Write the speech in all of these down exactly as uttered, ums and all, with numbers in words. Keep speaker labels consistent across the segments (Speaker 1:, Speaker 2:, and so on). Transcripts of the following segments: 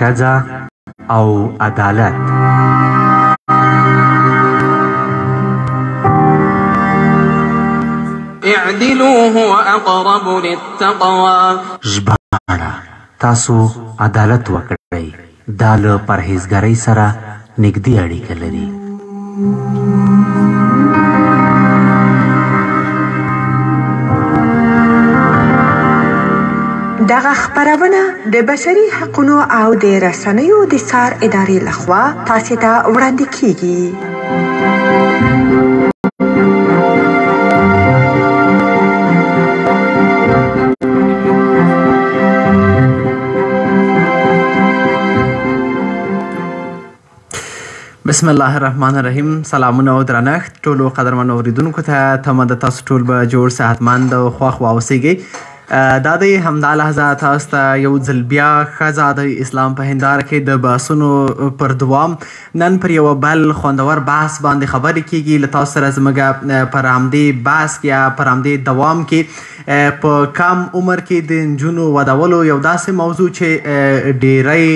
Speaker 1: ښځه او عدالت.
Speaker 2: اعدلوا هو اقرب للتقوى.
Speaker 1: ژباړه: تاسو عدالت وکړئ، دا له پرهیزګارۍ سره نږدې اړیکه لري.
Speaker 3: دغه خپرونه د بشري حقونو او د رسنیو د څار ادارې لخوا تاسو ته وړاندې کیږي.
Speaker 4: بسم الله الرحمن الرحیم. سلامونه او درنښت ټولو قدرمنو اوریدونکو ته. تمه ده تاسو ټول به جوړ صحتمند او خوښ واوسیږئ. دا دی همدا لحظه تاسو ته یو ځل بیا ښځه د اسلام په هنداره کې د بحثونو پر دوام نن پر یوه بل خوندور بحث باندې خبرې کیږي. له تاسو سره زموږ پر همدې بحث یا پر همدې دوام کې په کم عمر کې د نجونو ودولو یو داسې موضوع چې ډیری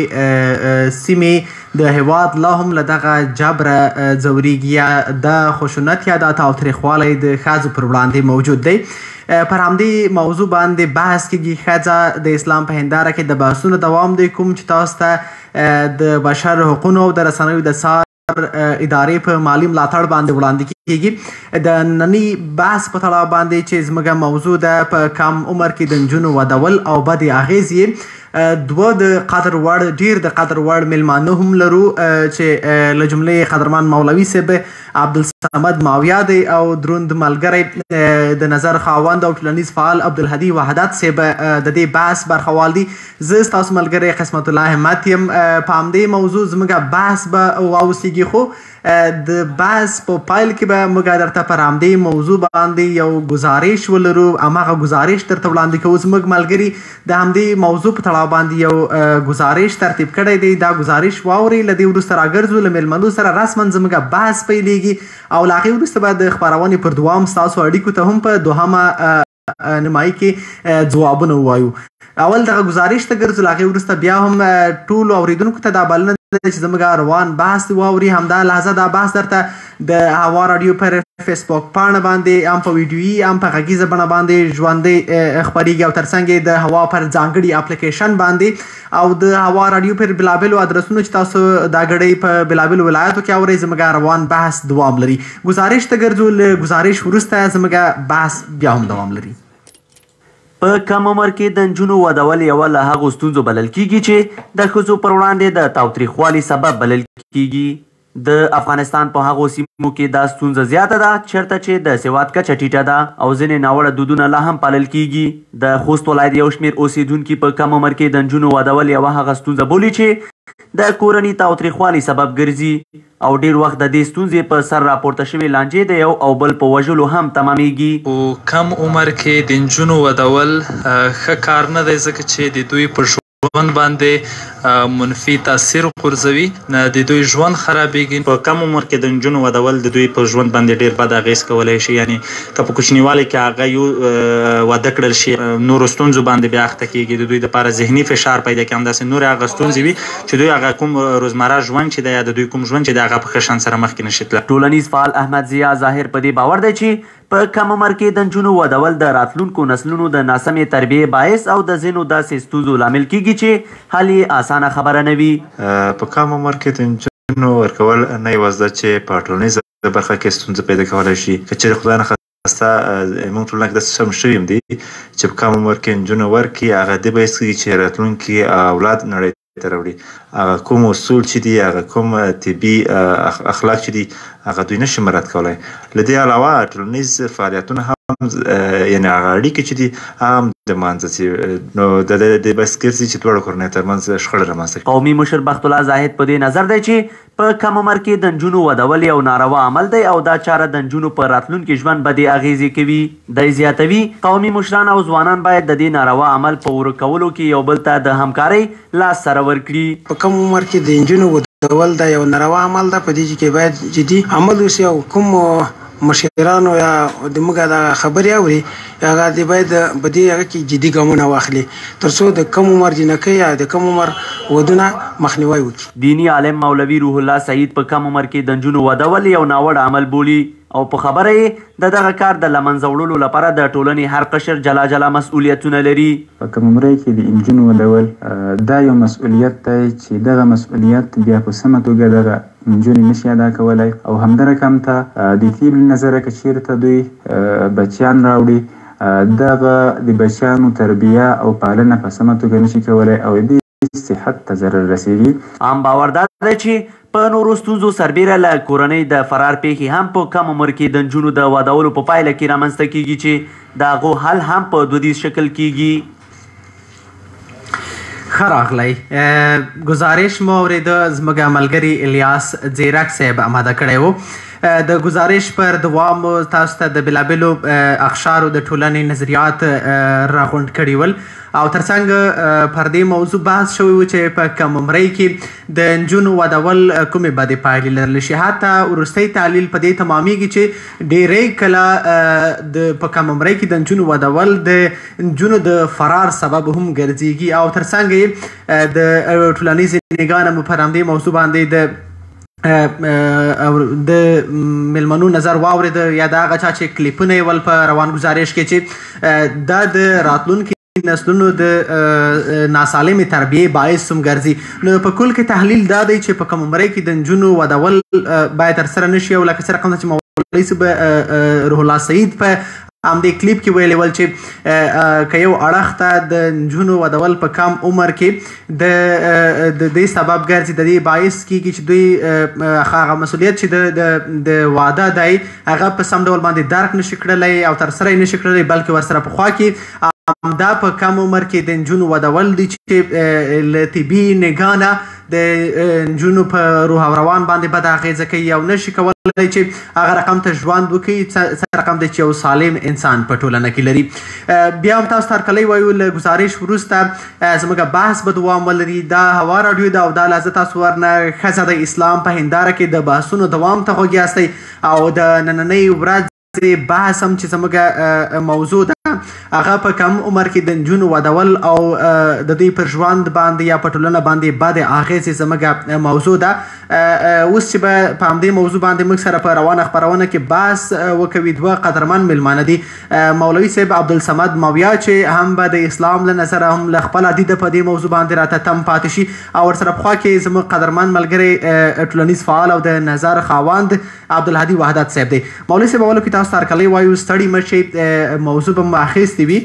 Speaker 4: سیمې د هیواد لا هم له دغه جبره ځورېږي یا د خشونت یا د تاوتریخوالی د ښځو پر وړاندې موجود دی. پر همدې موضوع باندې بحث کیږي. ښځه د اسلام په هنداره کې د بحثونو دوام دی، کوم چې تاسو ته د بشر حقونو او د رسنیو د څار ادارې په مالي ملاتړ باندې وړاندې کیږي. د ننني بحث په تړاو باندې چې زموږ موضوع ده په کم عمر کې د نجونو ودول او بدې اغیزې، دوه د قدر وړ ډیر د قدر وړ میلمانه هم لرو چې له جملې قدرمن مولوي صاحب عبدالصمد ماویا دی او دروند ملګری د نظر خاوند او ټولنیز فعال عبدالهدي وحدت صاحب د دې بحث برخوال دي. زه ستاسو ملګری قسمت الله همت یم. په همدې موضوع زموږ بحث به واوسیږي، خو د بحث په پایل کې به موږ درته پر همدې موضوع باندې یو ګزارش ولرو. هماغه ګزارش درته وړاندې کوو. زموږ ملګري د همدې موضوع په تړاو باندې یو ګزارش ترتیب کړی دی. دا ګزارش واورئ. له دې وروسته راګرځو له میلمنو سره رسما زموږ بحث پیلېږي او له هغې وروسته به د خپرونې پر دوام ستاسو اړیکو ته هم په دوهمه نیمایي کې ځوابونه ووایو. اول دغه ګزارش ته ګرځو، له هغې وروسته بیا هم ټولو اورېدونکو ته دا بلنه چې زموږ روان بحث واوري. همدا لحظه دا بحث درته د هوا راډیو پر فیسبوک پاڼه باندې هم په ویډیویي هم په غږیزه بڼه باندې ژوندی خپریږي او ترڅنګ یې د هوا پر ځانګړي اپلیکیشن باندې او د هوا راډیو پر بېلابېلو ادرسونو چې تاسو دا ګړۍ په بېلابېلو ولایاتو کې اورئ زموږ روان بحث دوام لري. ګزارش ته ګرځو. له ګزارش وروسته زموږ بحث بیا هم دوام لري.
Speaker 5: په کم عمر کې د نجونو ودول یوه له هغو ستونزو بلل کیږي چې د ښځو پر وړاندې د تاوتریخوالي سبب بلل کیږي. د افغانستان په هغو سیمو کې دا ستونزه زیاته ده چېرته چې د سواد کچه ټیټه ده او ځینې ناوړه دودونه لا هم پالل کیږي. د خوست ولایت یو شمېر اوسېدونکي په کم عمر کې د نجونو ودول یوه هغه ستونزه بولي چې د کورني تاوتریخوالي سبب ګرځي او ډیر وخت د دې ستونزې په سر راپورته شوي لانجې د یو او بل په وژلو هم تمامیږي.
Speaker 6: په کم عمر کې د نجونو ودول ښه کار نه دی، ځکه چې د دوی په ژوند باندې منفي تاثیر غورځوي، د دوی ژوند خرابېږي.
Speaker 7: په کم عمر کې د نجونو ودول د دوی په ژوند باندې ډیر بد اغېز کولی شي. یعنې که په کوچنیوالي کې هغه یو واده کړل شي نورو ستونزو باندې بیا اخته کېږي، د دوی دپاره ذهني فشار پیدا کوي. همداسې نورې هغه ستونزې وي چې دوی هغه کوم روزمره ژوند چې دی یا د دوی کوم ژوند چې دی هغه په ښه شان سره مخکې نشي تللی.
Speaker 5: ټولنیز فعال احمد ضیا ظاهر په دې باور دی چې په کم عمر کې د نجونو ودول د راتلونکو نسلونو د ناسمې تربیې باعث او د ځینو داسې ستونزو لامل کیږي چې حل یې اسانه خبره نه وي.
Speaker 8: په کم عمر کې د نجونو ورکول نه یوازې ده چې په ټولنیزه برخه کې ستونزه پیدا کولی شي. که چېرې خدای نخواسته موږ ټولنه کې داسې هم شوي هم دي چې په کم عمر کې نجونو ورکړي، هغه دې باعث کېږي چې راتلونکي اولاد نړۍ ته راوړي. هغه کوم اصول چې دي، هغه کوم طبي اخلاق چې دي، هغه دوی نشي مراعات کولی. له دې علاوه ټولنیز فعالیتونه هم یعنې هغه اړیکې چې دي هم د منځه ځي، نو د دې بس ګرځي چې دواړو کورنیو ترمنځ شخړه رامنځته کړي.
Speaker 5: قومي مشر بخت الله زاهد په دې نظر دی چې په کم عمر کې د نجونو ودول یو ناروا عمل دی او دا چاره د نجونو په راتلونکي ژوند بدې اغېزې کوي. دی زیاتوي قومي مشران او ځوانان باید د دې ناروا عمل په ورک کولو کې یو بل ته د همکارۍ لاس سره ورکړي.
Speaker 9: په کم عمر کې د نجونو ودول دا یو ناروا عمل ده، په دې کې باید جدي عمل وشي او کوم مشرانو یا د موږ د خبرې اوري هغه د باید په دې هغه کې جدي ګامونه واخلي تر څو د کم عمر جنکۍ یا د کم عمر ودونه مخنیوی وکړي.
Speaker 5: دینی عالم مولوي روح الله سعید په کم عمر کې د نجونو ودول یو ناوړه عمل بولي او په خبره یې د دغه کار د له منځه وړلو لپاره د ټولنې هر قشر جلا جلا مسؤلیتونه لري.
Speaker 10: په کم عمرۍ کې د نجونو ودول دا یو مسؤلیت دی چې دغه مسؤلیت بیا په سمه توګه دغه نجونې نشي ادا کولی او همدارقم ته د دې له نظره که چېرته دوی بچیان راوړي دغه د بچیانو تربیه او پالنه په سمه توګه نشي کولی او دې صحت ته ضرر رسېږي.
Speaker 5: عام باور دا دی چې په نورو ستونزو سربیره له کورنۍ د فرار پیښې هم په کم عمر کې د نجونو د ودولو په پایله کې رامنځته کیږي چې د هغو حل هم په دودیز شکل کیږي.
Speaker 4: ښه راغلی. ګزارش مو اورېده زموږ ملګري الیاس ځیرک صاحب اماده کړی و. د ګزارش پر دوام تاسو ته د بېلابېلو اقشارو د ټولنې نظریات راغونډ کړي ول او ترڅنګ پر دې موضوع بحث شوی و چې په کم عمرۍ کې د نجونو ودول کومې بدې پایلې لرلی شي. حتی وروستی تحلیل په دې تمامیږي چې ډېری کله د په کم عمرۍ کې د نجونو ودول د نجونو د فرار سبب هم ګرځېږي او ترڅنګ یې د ټولنیزې نګاه نه مو پر همدې موضوع باندې د د ملمنو نظر واورېده یا د هغه چا چې کلیپونه یې ول په روان ګزارش کې چې دا د راتلونکي نسلونو د ناسالمې تربیې باعث هم ګرځي. نو په کل کې تحلیل دا دی چې په کم عمرۍ کې د نجونو ودول باید ترسره نه شي او لکه څه رقم ده چې مولوي صاحب روح الله سعید په همدې کلیپ کې ویلي ول چې که یو اړخ ته د نجونو ودول په کم عمر کې د دې سبب ګرځي د دې باعث کیږي چې دوی هغه مسؤلیت چې د واده دی هغه په سم ډول باندې درک نشي کړلی او ترسره یې نشي کړلی بلکې ورسره پخوا کې همدا په کم عمر کې د نجونو ودول دي چې له طبي نګاه نه د نجونو په روح او روان باندې بده اغېزه کوي او نشي کولی چې هغه رقم ته ژوند وکړي څه رقم دی چې یو سالم انسان په ټولنه کې لري. بیا هم تاسو ته هرکلی وایو له ګزارش وروسته زموږ بحث به دوام ولري. دا هوا راډیو ده او دا لحظه تاسو ورنه ښځه د اسلام په هنداره کې د بحثونو دوام ته غوږ یاستئ او د نننۍ ورځ بحث هم چې زموږ موضوع ده هغه په کم عمر کې د نجونو ودول او د دوی پر ژوند باندې یا په ټولنه باندې بدې اغېزې زموږ موضوع ده. اوس چې به په همدې موضوع باندې موږ سره په روانه خپرونه کې بحث وکوي دوه قدرمن میلمانه دي. مولوي صاحب عبدالصمد ماویا چې هم به د اسلام له نظره هم له خپل عدیده په دې موضوع باندې راته تم پاتې شي او ورسره پخوا کې زموږ قدرمن ملګری ټولنیز فعال او د نظر خاوند عبدالهادي وحدت صاحب دی. مولوي صاحب اولو کې تاسو ته هرکلی وایو ستړي مه شئ. موضوع به مو اخیستې وي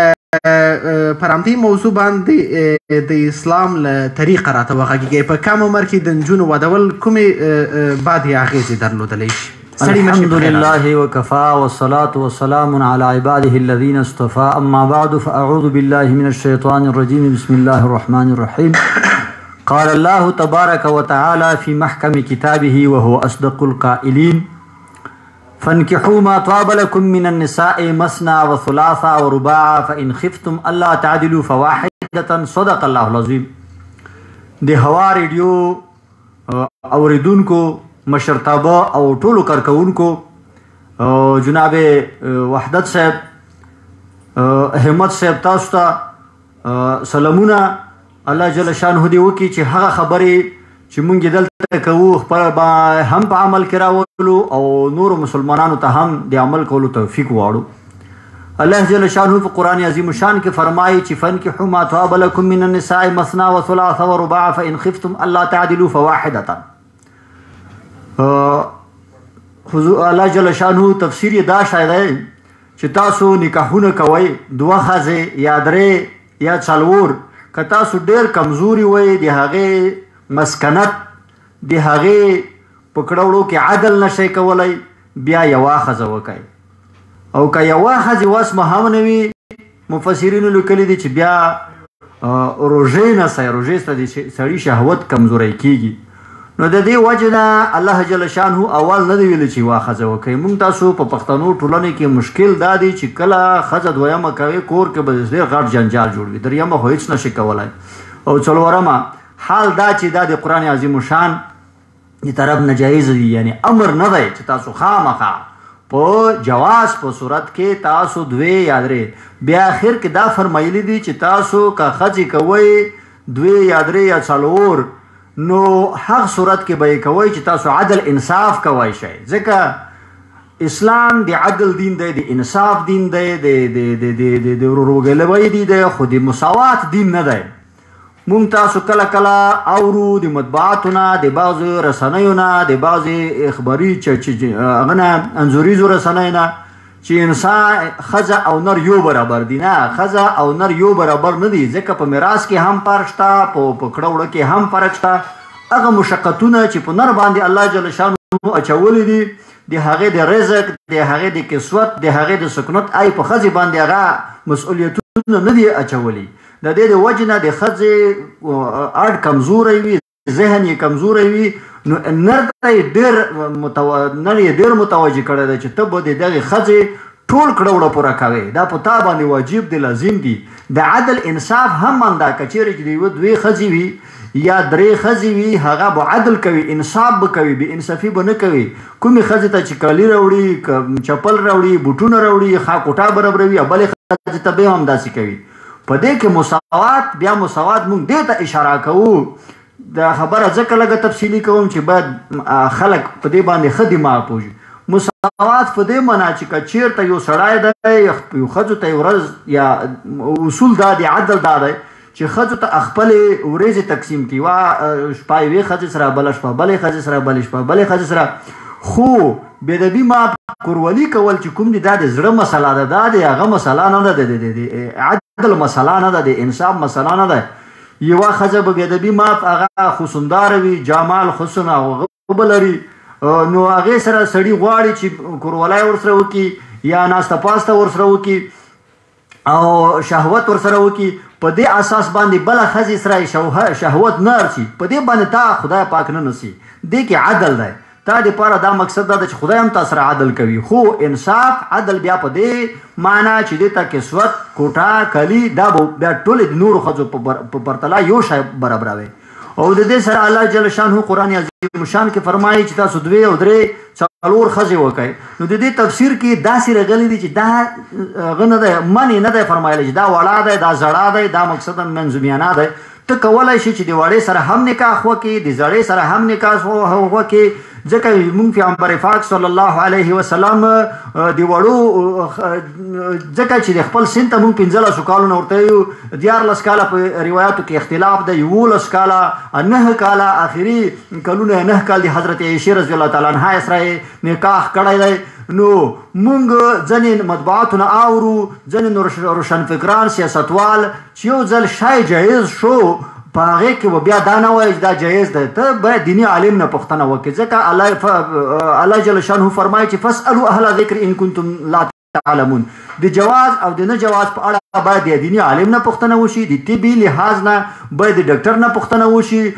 Speaker 4: پر همدې موضوع باندې د اسلام له طریقه راته وغږیږئ. په کم عمر کې د نجونو ودول کومې بدې اغېزې درلودلی شي؟
Speaker 11: الحمد لله وكفى والصلاة والسلام على عباده الذين اصطفى أما بعد فأعوذ بالله من الشيطان الرجيم بسم الله الرحمن الرحيم. قال الله تبارك وتعالى في محكم كتابه وهو أصدق القائلين فانكحوا ما طاب لكم من النساء مثنى وثلاث ورباع فإن خفتم ألا تعدلوا فواحدة صدق الله العظيم. د هوا ریډیو اوریدونکو مشرتابه او ټولو کارکونکو جناب وحدت صاحب همت صاحب تاسو ته سلامونه. الله جل شانه دې وکړي چې هغه خبرې چې مونږ دلته کوو خپل هم په عمل کې راولو او نورو مسلمانانو ته هم د عمل کولو توفیق واړو. الله جل شانه په قرآن عظیم شان کې فرمایي چې فانکحوا ما طاب لكم من النساء مثنى وثلاث ورباع فإن خفتم ألا تعدلوا فواحدة. الله جل شانه تفسیر یې دا شاید دی چې تاسو نکاحونه کوئ دوه ښځې یا درې یا څلور که تاسو ډېر کمزوري وئ د هغې مسکنت د هغې په کړه وړو کې عدل نشئ کولی بیا یوه ښځه وکئ او که یوه ښځې وس مه هم نه وي مفسرینو لیکلي دي چې بیا روژې نه سئ روژې سره د سړي شهوت کمزوری کیږي. نو د دې وجې نه الله جل شانه اول نه دی ویلی چې یوه ښځه وکئ. موږ تاسو په پښتنو ټولنې کې مشکل دا دی چې کله ښځه دویمه کوي کور کې به ډېر غټ جنجال جوړ وي. دریمه خو هېڅ نشي کولی او څلورمه حال دا چې دا د قرآن عظیم شان د طرف نه جایز دی یعنی امر نه دی چې تاسو خامخا په جواز په صورت کې تاسو دوی یا درې بیا اخر کې دا فرمایلی دي چې تاسو که ښځې کوئ دوی یا درې یا څلور نو هغه صورت کې به یې کوئ چې تاسو عدل انصاف کوئ شئ ځکه اسلام د عدل دین دی د انصاف دین دی د ورورګلوۍ دی دی خو د مساوات دین نه دی مونږ تاسو کله کله اورو د مطبوعاتو نه د بعضو رسنیو نه د بعضې اخباري هغه نه انځوریزو رسنیو نه چې انسان ښځه او نر یو برابر دي نه ښځه او نر یو برابر نه دي ځکه په میراث کې هم فرق شته په کړه وړه کې هم فرق شته هغه مشقتونه چې په نر باندې الله جل شانه اچولی دي د هغې د رزق د هغې د کسوت د هغې د سکنت ای په ښځې باندې هغه مسؤلیتونه نه دي اچولی د دې د وجې نه د ښځې اړ کمزوری وي ذهن یې کمزوری وي نو نر ته یې ډېر متو نر یې ډېر متوجه کړی دی چې ته به د دغې ښځې ټول کړه وړه پوره کوې دا په تا باندې واجب دی لازم دي د عدل انصاف هم همدا که چیرې چې د یوه دوې ښځې وي یا درې ښځې وي هغه به عدل کوي انصاف به کوي بې انصافي به نه کوي کومې ښځې ته چې کالي راوړي چپل راوړي بوټونه راوړي ښه کوټه برابروي او بلې ښځې ته به هم همداسې کوي په دې کې مساوات بیا مساوات موږ دې ته اشاره کوو دا خبره ځکه لږه تفصیلي کوم چې باید خلک په دې باندې ښه دماغ پوه مساوات په دې معنا چې که چېرته یو سړی دی یو ښځو ته یو ورځ یا اصول دا دی عدل دا دی چې ښځو ته خپلې ورځې تقسیم کړي یوه شپه یوې ښځې سره بله شپه بلې ښځې سره بلې شپه بلې ښځې سره خو بېدبي ما کورولي کول چې کوم دي دا د زړه مسله ده دا د هغه مسله نه ده د عدل مسله نه ده د انصاف مسله نه ده یوه ښځه به بېدبي ماف هغه خصونداره وي جمال حسن او غبه لري نو هغې سره سړي غواړي چې کورولی ورسره وکړي یا ناسته پاسته ورسره وکړي او شهوت ورسره وکړي په دې اساس باندې بله ښځې سره شهوت نه ارسي په دې باندې تا خدای پاک نه نسي دې کې عدل دی تا دپاره دا مقصد دا ده چې خدای هم تا سره عدل کوي خو انصاف عدل بیا په دې معنا چې دې ته کسوت کوټه کلي دا به بیا ټولې د نورو ښځو په پرتله یو شی برابروي او د دې سره الله جل شانه قرآن عظیم شان کې فرمایي چې تاسو دوې او درې څلور ښځې وکئ نو د دې تفسیر کې داسې راغلی دي چې دا هغه نه دی منې نه دی فرمایلی چې دا وړه دی دا زړه دی دا مقصدا منظومیانه دی ته کولی شي چې د وړې سره هم نکاح وکړي د زړې سره هم نکاح وکړي ځکه موږ پیغمبر پاک صلی الله علیه وسلم د وړو ځکه چې د خپل سن ته موږ پنځلسو کالونه ورته یو دیارلس کاله په روایاتو کې اختلاف ده یولس کاله نهه کاله آخري کلونه نهه کال د حضرت عایشې رضی الله تعالی عنها سره نکاح کړی دی نو موږ ځینې مطبوعاتو نه اورو ځینې روشنفکران سیاستوال چې یو ځل شی جایز شو په هغې کې به بیا دا نه وایي چې دا جایز دی ته باید دیني عالم نه پوښتنه وکړې ځکه الله جل شانه فرمایي چې فاسألوا اهل ذکر ان کنتم لا تعلمون د جواز او د نه جواز په اړه باید د دیني عالم نه پوښتنه وشي د طبي لحاظ نه باید د ډاکټر نه پوښتنه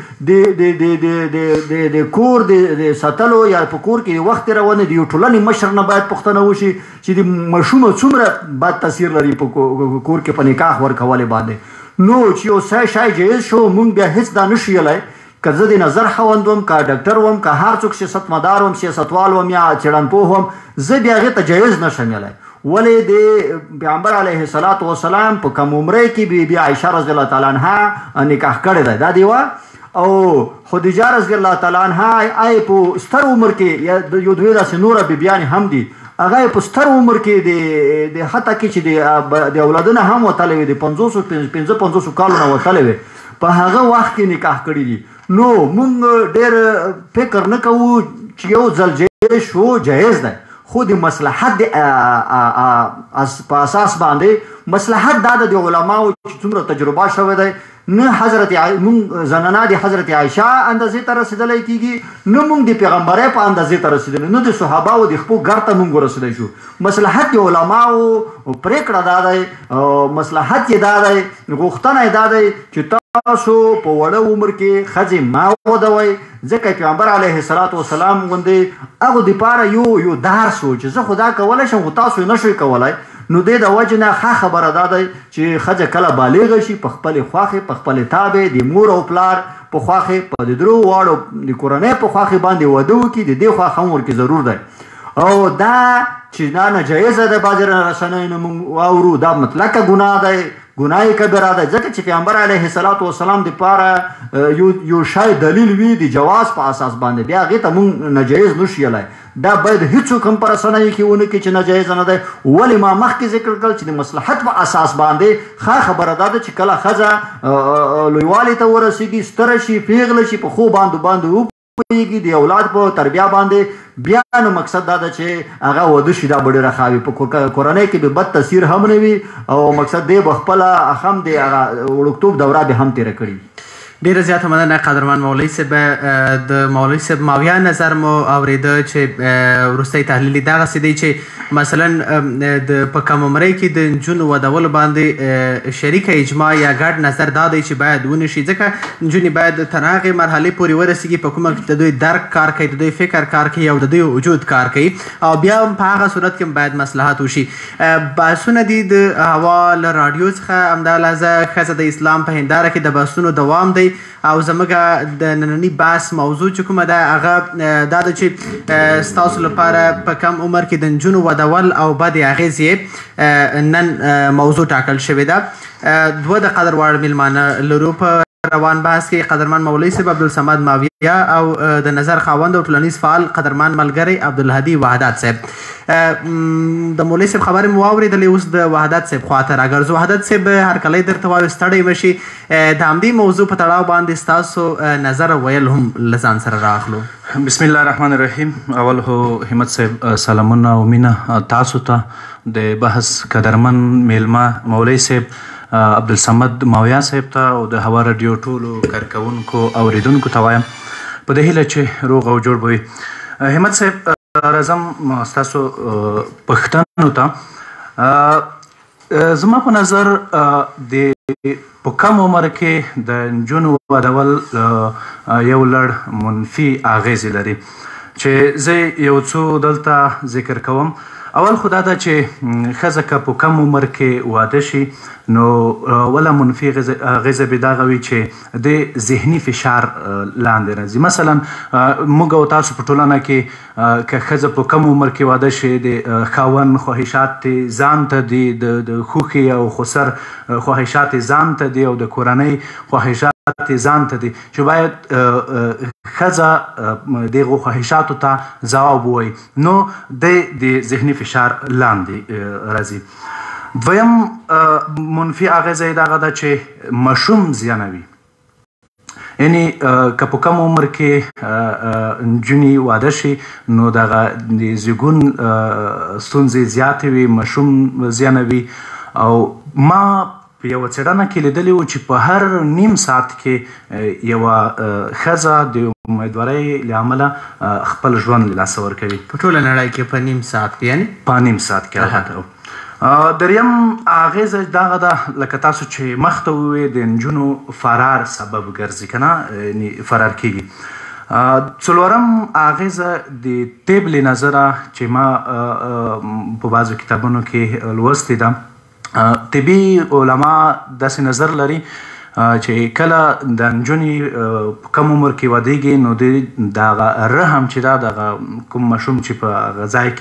Speaker 11: وشي د کور د ساتلو یا په کور کې وخت تېرونې د یو ټولنې مشر نه باید پوښتنه وشي چې د ماشومه څومره بد تاثیر لري په کور کې په نکاح ورکولې باندې نو چې یو څه شی جایز شو مونږ بیا هېڅ دا نشو یلی که زه د نظر خاوند وم که ډاکټر وم که هر څوک سیاستمدار وم سیاستوال وم یا څېړنپوه وم زه بیا هغې ته جایز نشم یلی ولې د پیغمبر علیه الصلاة وسلام په کم عمرۍ کې بی بی عایشه رضی الله تعالی عنها نکاح کړی دی دا دیوه او خدیجه رضی الله تعالی عنها ای په ستر عمر کې یا یو دوی داسې نوره بیبیانې هم دي هغه په ستر عمر کې د حتی کې چې د اولادونه هم وتلی وي د پنځوسو پنځه پنځوسو کالونه وتلی وي په هغه وخت کې نکاح کړي دي نو موږ ډېر فکر نه کوو چې یو ځل جایز شو جایز دی خو د مصلحت په اساس باندې مصلحت دا د علماو چې څومره تجربه شوی دی نه حضرت مونږ زنانه د حضرت عایشه اندازې ته رسېدلی کېږي نه مونږ د پیغمبرۍ په اندازې ته رسېدلی نه د صحاباو د خپو ګر ته مونږ ورسېدی شو مصلحت د علماو پرېکړه دا دی مصلحت یې دا دی غوښتنه یې دا دی چې تاسو په وړه عمر کې ښځې ما ودوئ ځکه پیغمبر علیه الصلاة وسلام غوندې هغو دپاره یو یو درس و چې زه خو دا کولی شم خو تاسو یې نه شئ کولی نو دې د وجې نه ښه خبره دا دی چې ښځه کله بالغه شي په خپلې خوښې په خپلې تابع د مور او پلار په خوښې په د درو واړو د کورنۍ په خوښې باندې واده وکړي د دې خوښ هم ورکې ضرور دی او دا چې دا ناجایزه ده بعضې رسنیو نه موږ واورو دا مطلقه ګناه دی ګناه کبیره ده ځکه چې پیغمبر علیه الصلاة والسلام دپاره یو یو شی دلیل وي د جواز په اساس باندې بیا هغې ته موږ ناجایز نشو یلی دا باید هیڅوک هم په رسنیو کې ونه کړي چې ناجایزه نه دی ولې ما مخکې ذکر کړل چې د مصلحت په اساس باندې ښه خبره دا ده چې کله ښځه لویوالي ته ورسېږي ستره شي پیغله شي په خو باندې باندې پوهېږي د اولاد په تربیه باندې بیا نو مقصد دا ده چې هغه واده شي دا به ډېره ښه وي په کورنۍ کې به بد تاثیر هم نه وي او مقصد دی به خپله هم د هغه وړوکتوب دوره به هم تېره کړي
Speaker 4: ډیره زیاته مننه قدرمن مولوي صاحب د مولوي صاحب ماویه نظر مو اورېده چې وروستی تحلیل یې دغسې دی چې مثلا د په کم عمرۍ کې د نجونو ودولو باندې شریکه اجماع یا ګډ نظر دا دی چې باید ونه شي ځکه نجونې باید تر هغې مرحلې پورې ورسېږي په کومه د دوی درک کار کوي د دوی فکر کار کوي او د دوی وجود کار کوي او بیا هم په هغه صورت کې باید مصلحت وشي بحثونه دي د هوا له راډیو څخه همدا لحظه ښځه د اسلام په هنداره کې د بحثونو دوام دی او زموږ د ننني بحث موضوع چې کومه ده هغه دا ده چې ستاسو لپاره په کم عمر کې د نجونو ودول او بدې اغېزې یې نن موضوع ټاکل شوې ده دوه د قدر وړ میلمانه لرو په روان بحث کې قدرمن مولوي صاحب عبدالصمد ماویه او د نظر خاوند او ټولنیز فعال قدرمن ملګری عبدالهادي وحدت صاحب د مولوي صاحب خبرې مو واورېدلې اوس د وحدت صاحب خواته راګرځو وحدت صاحب هرکلی درته وایو ستړی مه شي د همدې موضوع په تړاو باندې ستاسو نظر ویل هم له ځان سره راخلو
Speaker 7: بسم الله الرحمن الرحیم اول هو همت صاحب سلامونه او مینه تاسو ته د بحث قدرمن میلمه مولوي صاحب عبدالصمد ماویه صاحب ته او د هوا راډیو ټولو کارکوونکو اوریدونکو ته وایم په دې هیله چې روغ او جوړ به وي همت صاحب راځم ستاسو پوښتنو ته زما په نظر د په کم عمر کې د نجونو ودول یو لړ منفي اغېزې لري چې زه یو څو دلته ذکر کوم اول خو دا ده چې ښځه که په کم عمر کې واده شي نو وله منفي اغېزه به دغه وي چې د ذهني فشار لاندې راځي مثلا موږ او تاسو په ټولنه کې که ښځه په کم عمر کې واده شي د خاوند خواهشات ځان ته دي د خوښې او خسر خواهشات ځان ته دي او د کورنۍ خواهشات ځان ته دي چې باید ښځه دغو خواهشاتو ته ځواب ووایي نو د ذهني فشار لاندې راځي دویم منفي اغېزه یې دغه ده چې ماشوم زیانوي یعنی که په کم عمر کې نجونې واده شي نو دغه د زیږون ستونزې زیاتې وي ماشوم زیانوي او ما په یوه څېړنه کې لیدلي وو چې په هر نیم ساعت کې یوه ښځه د امیدوارۍ له امله خپل ژوند له لاسه ورکوي
Speaker 4: په ټوله نړۍ کې په نیم ساعت کې یعنې
Speaker 7: په نیم ساعت کې البته دریم اغېزه دغه ده لکه تاسو چې مخته ووایې د نجونو فرار سبب ګرځي که نه یعنې فرار کېږي څلورم اغېزه د طب له نظره چې ما په بعضو کتابونو کې لوستې ده طبي علما داسې نظر لري چې کله د نجونې په کم عمر کې ودېږي نو د دغه رحم چې دا دغه کوم ماشوم چې په هغه ځای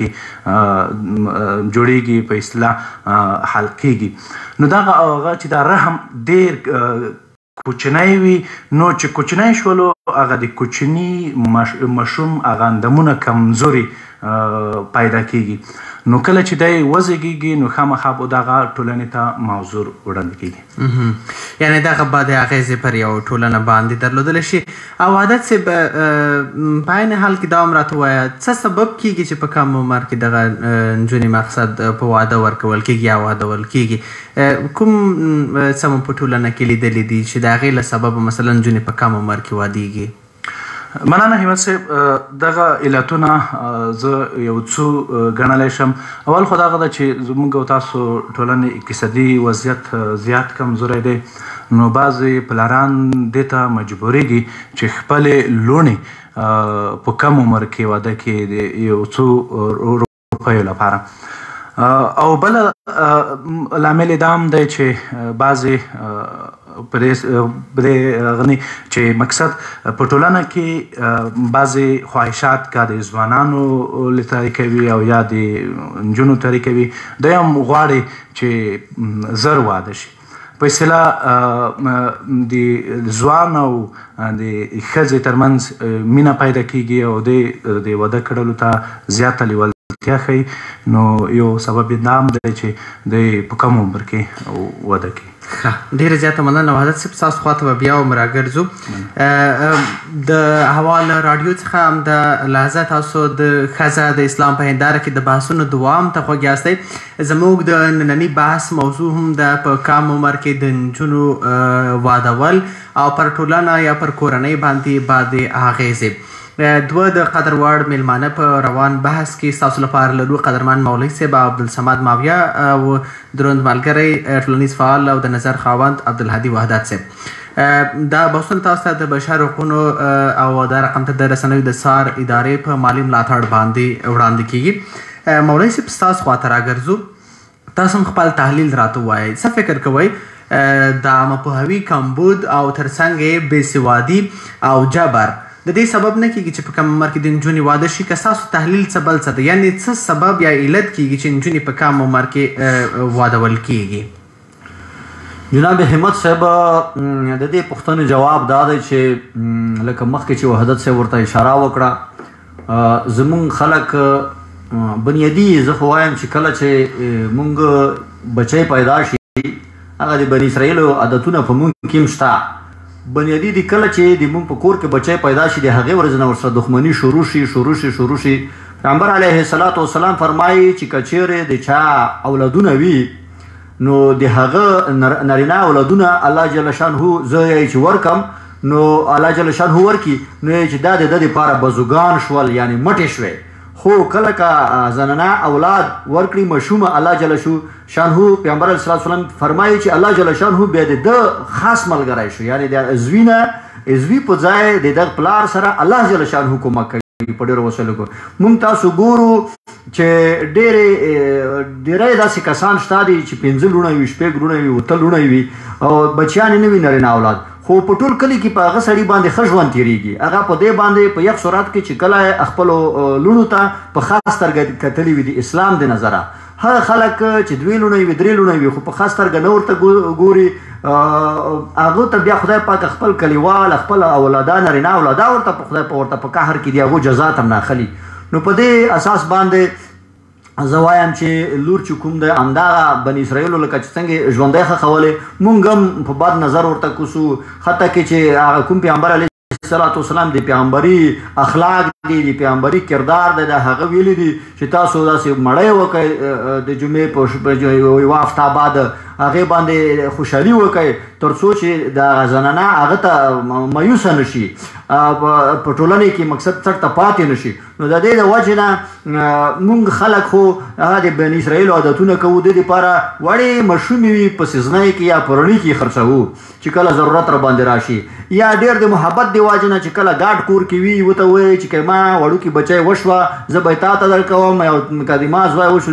Speaker 7: کې جوړېږي په اصطلاح حل کېږي نو دغه هغه چې دا رحم ډېر کوچنی وي نو چې کوچنی شولو هغه د کوچني ماشوم هغه اندامونه کمزوري پیدا کېږي نو کله چې دی وزېږېږي نو خامخا به دغه ټولنې ته معذور وړاندې کېږي
Speaker 4: یعنې دغه بدې اغېزې پر یو ټولنه باندې درلودلی شي او عادت صاحب په عین حال کې دا هم راته ووایه څه سبب کېږي چې په کم عمر کې دغه نجونې مقصد په واده ورکول کېږي یا وادول کېږي کوم څه مو په ټولنه کې لیدلي دي چې د هغې له سببه مثلا نجونې په کم عمر کې وادېږي
Speaker 7: مننه همت صاحب دغه علتونه زه یو څو ګڼلی شم اول خو دغه ده چې زموږ او تاسو ټولنې اقتصادي وضعیت زیات کمزوری دی نو بعضې پلاران دې ته مجبوریږي چې خپلې لوڼې په کم عمر کې واده کې د یو څو روپیو لپاره او بله لامل یې دا هم دی چې بعضې
Speaker 1: په دې غني چې مقصد په ټولنه کې بعضې خواهشات کا د ځوانانو لتاری کوي او یا د نجونو تاری کوي دی هم غواړي چې زر واده شي په اصطلاح د ځوان او د ښځې ترمنځ مینه پیدا کیږي او د د واده کړلو ته زیاته لیوالتیا ښیي نو یو سبب یې دا هم دی چې دوی په کم عمر کې واده کوي.
Speaker 4: ډیره زیاته مننه وحدت صاحب ستاسو خواته به بیا هم راګرځو. د حواله راډیو څخه هم د لحظه تاسو د ښځه د اسلام په هنداره کې د بحثونو دوام ته خوږ یاستئ. زموږ د ننني بحث موضوع هم د په کم عمر کې د نجونو وادول او پر ټولنه یا پر کورنۍ باندې باندې اغیزې. دوه د قدر وړ میلمانه په روان بحث کې ستاسو لپاره لرو قدرمن مولوي صاحب عبدالصمد ماویه او دروند ملګری ټولنیز فعال او د نظر خاوند عبدالهادي وحدت صاحب. دا بحثونه تاسو ته د بشر حقونو او دا رقم ته د رسنیو د سار ادارې په مالي ملاتړ باندې وړاندې کیږي. مولوي صاحب ستاسو خواته راګرځو. تاسو هم خپل تحلیل راته ووایئ. څه فکر کوئ د عامه پوهاوي کمبود او ترڅنګ یې بېسوادي او جبر د دې سبب نه کیږي چې په کم عمر کې د نجونې واده شي؟ که ستاسو تحلیل څه بل څه دی، یعنې څه سبب یا علت کیږي چې نجونې په کم عمر کې وادول کیږي؟
Speaker 11: جناب همت صاحب د دې پوښتنې جواب دا دی چې لکه مخکې چې وحدت صاحب ورته اشاره وکړه، زمونږ خلک بنیادي زه خو وایم چې کله چې مونږ بچی پیدا شي هغه د بني اسرائیلو عادتونه په مونږ کې هم شته. بنیادي دی کله چې د مونږ په کور کې بچی پیدا شي د هغې ورځې نه ورسره دښمني شروع شي شروع شي شروع شي پیغمبر علیه الصلاة والسلام فرمایي چې که چیرې د چا اولادونه وي نو د هغه نارینه اولادونه الله جل شانهو زه یې چې ورکم نو الله جل شانهو ورکي نو یې چې دا د ده دپاره بزوګان شول یعنې مټې شوې. خو کله که زنانه اولاد ورکړي مشومه الله جل شانهو پیغمبر علیه الصلاة والسلام فرمایي چې الله جل شانهو بیا د ده خاص ملګری شو، یعنې د عضوي نه عضوي په ځای د دغه پلار سره الله جل شانهو کومک کوي په ډېرو وسایلو کې. مونږ تاسو ګورو چې ډېرې ډېری داسې کسان شته دي چې پنځه لوڼه وي، شپږ لوڼه وي، اوته لوڼه وي او بچیان یې نه وي نارینه اولاد، خو په ټول کلي کې په هغه سړي باندې ښه ژوند تېرېږي. هغه په دې باندې په یخ صورت کې چې کله خپلو لوڼو ته په خاص سترګه کتلي وي د اسلام د نظره. هغه خلک چې دوې لوڼې وي درې لوڼې وي خو په خاص سترګه نه ورته ګوري، هغو ته بیا خدای پاک خپل کلیوال خپل اولاده نارینه اولاده ورته په خدای په ورته په قهر کې د هغو جزات هم ناخلي. نو په دې اساس باندې زه وایم چې لور چې کوم دی همدغه بني اسرائیلو لکه چې څنګه ژوندی ښخولی مونږ هم په بد نظر ورته کوسو، حتی کې چې هغه کوم پیغمبر علیه الصلاة والسلام د پیغمبري اخلاق دي د پیغمبري کردار دی د هغه ویلي دي چې تاسو داسې مړی وکئ د جمعې په یوه هفته بعد هغې باندې خوشحالي وکئ تر څو چې د زنانه هغه ته مایوسه نه شي، په ټولنې کې مقصد څټ ته پاتې نه شي. نو د دې د وجې نه مونږ خلک خو هغه د بني اسرائیلو عادتونه کوو، د دې دپاره وړې مشومې وي په سیزنۍ کې یا په رڼي کې خرڅوو چې کله ضرورت را باندې راشي، یا ډېر د محبت د وجې نه چې کله ګاډ کور کې وي ورته ووایي چې که ما وړوکي بچی وشوه زه به یې تا ته درکوم، یا که د ما زوی وشو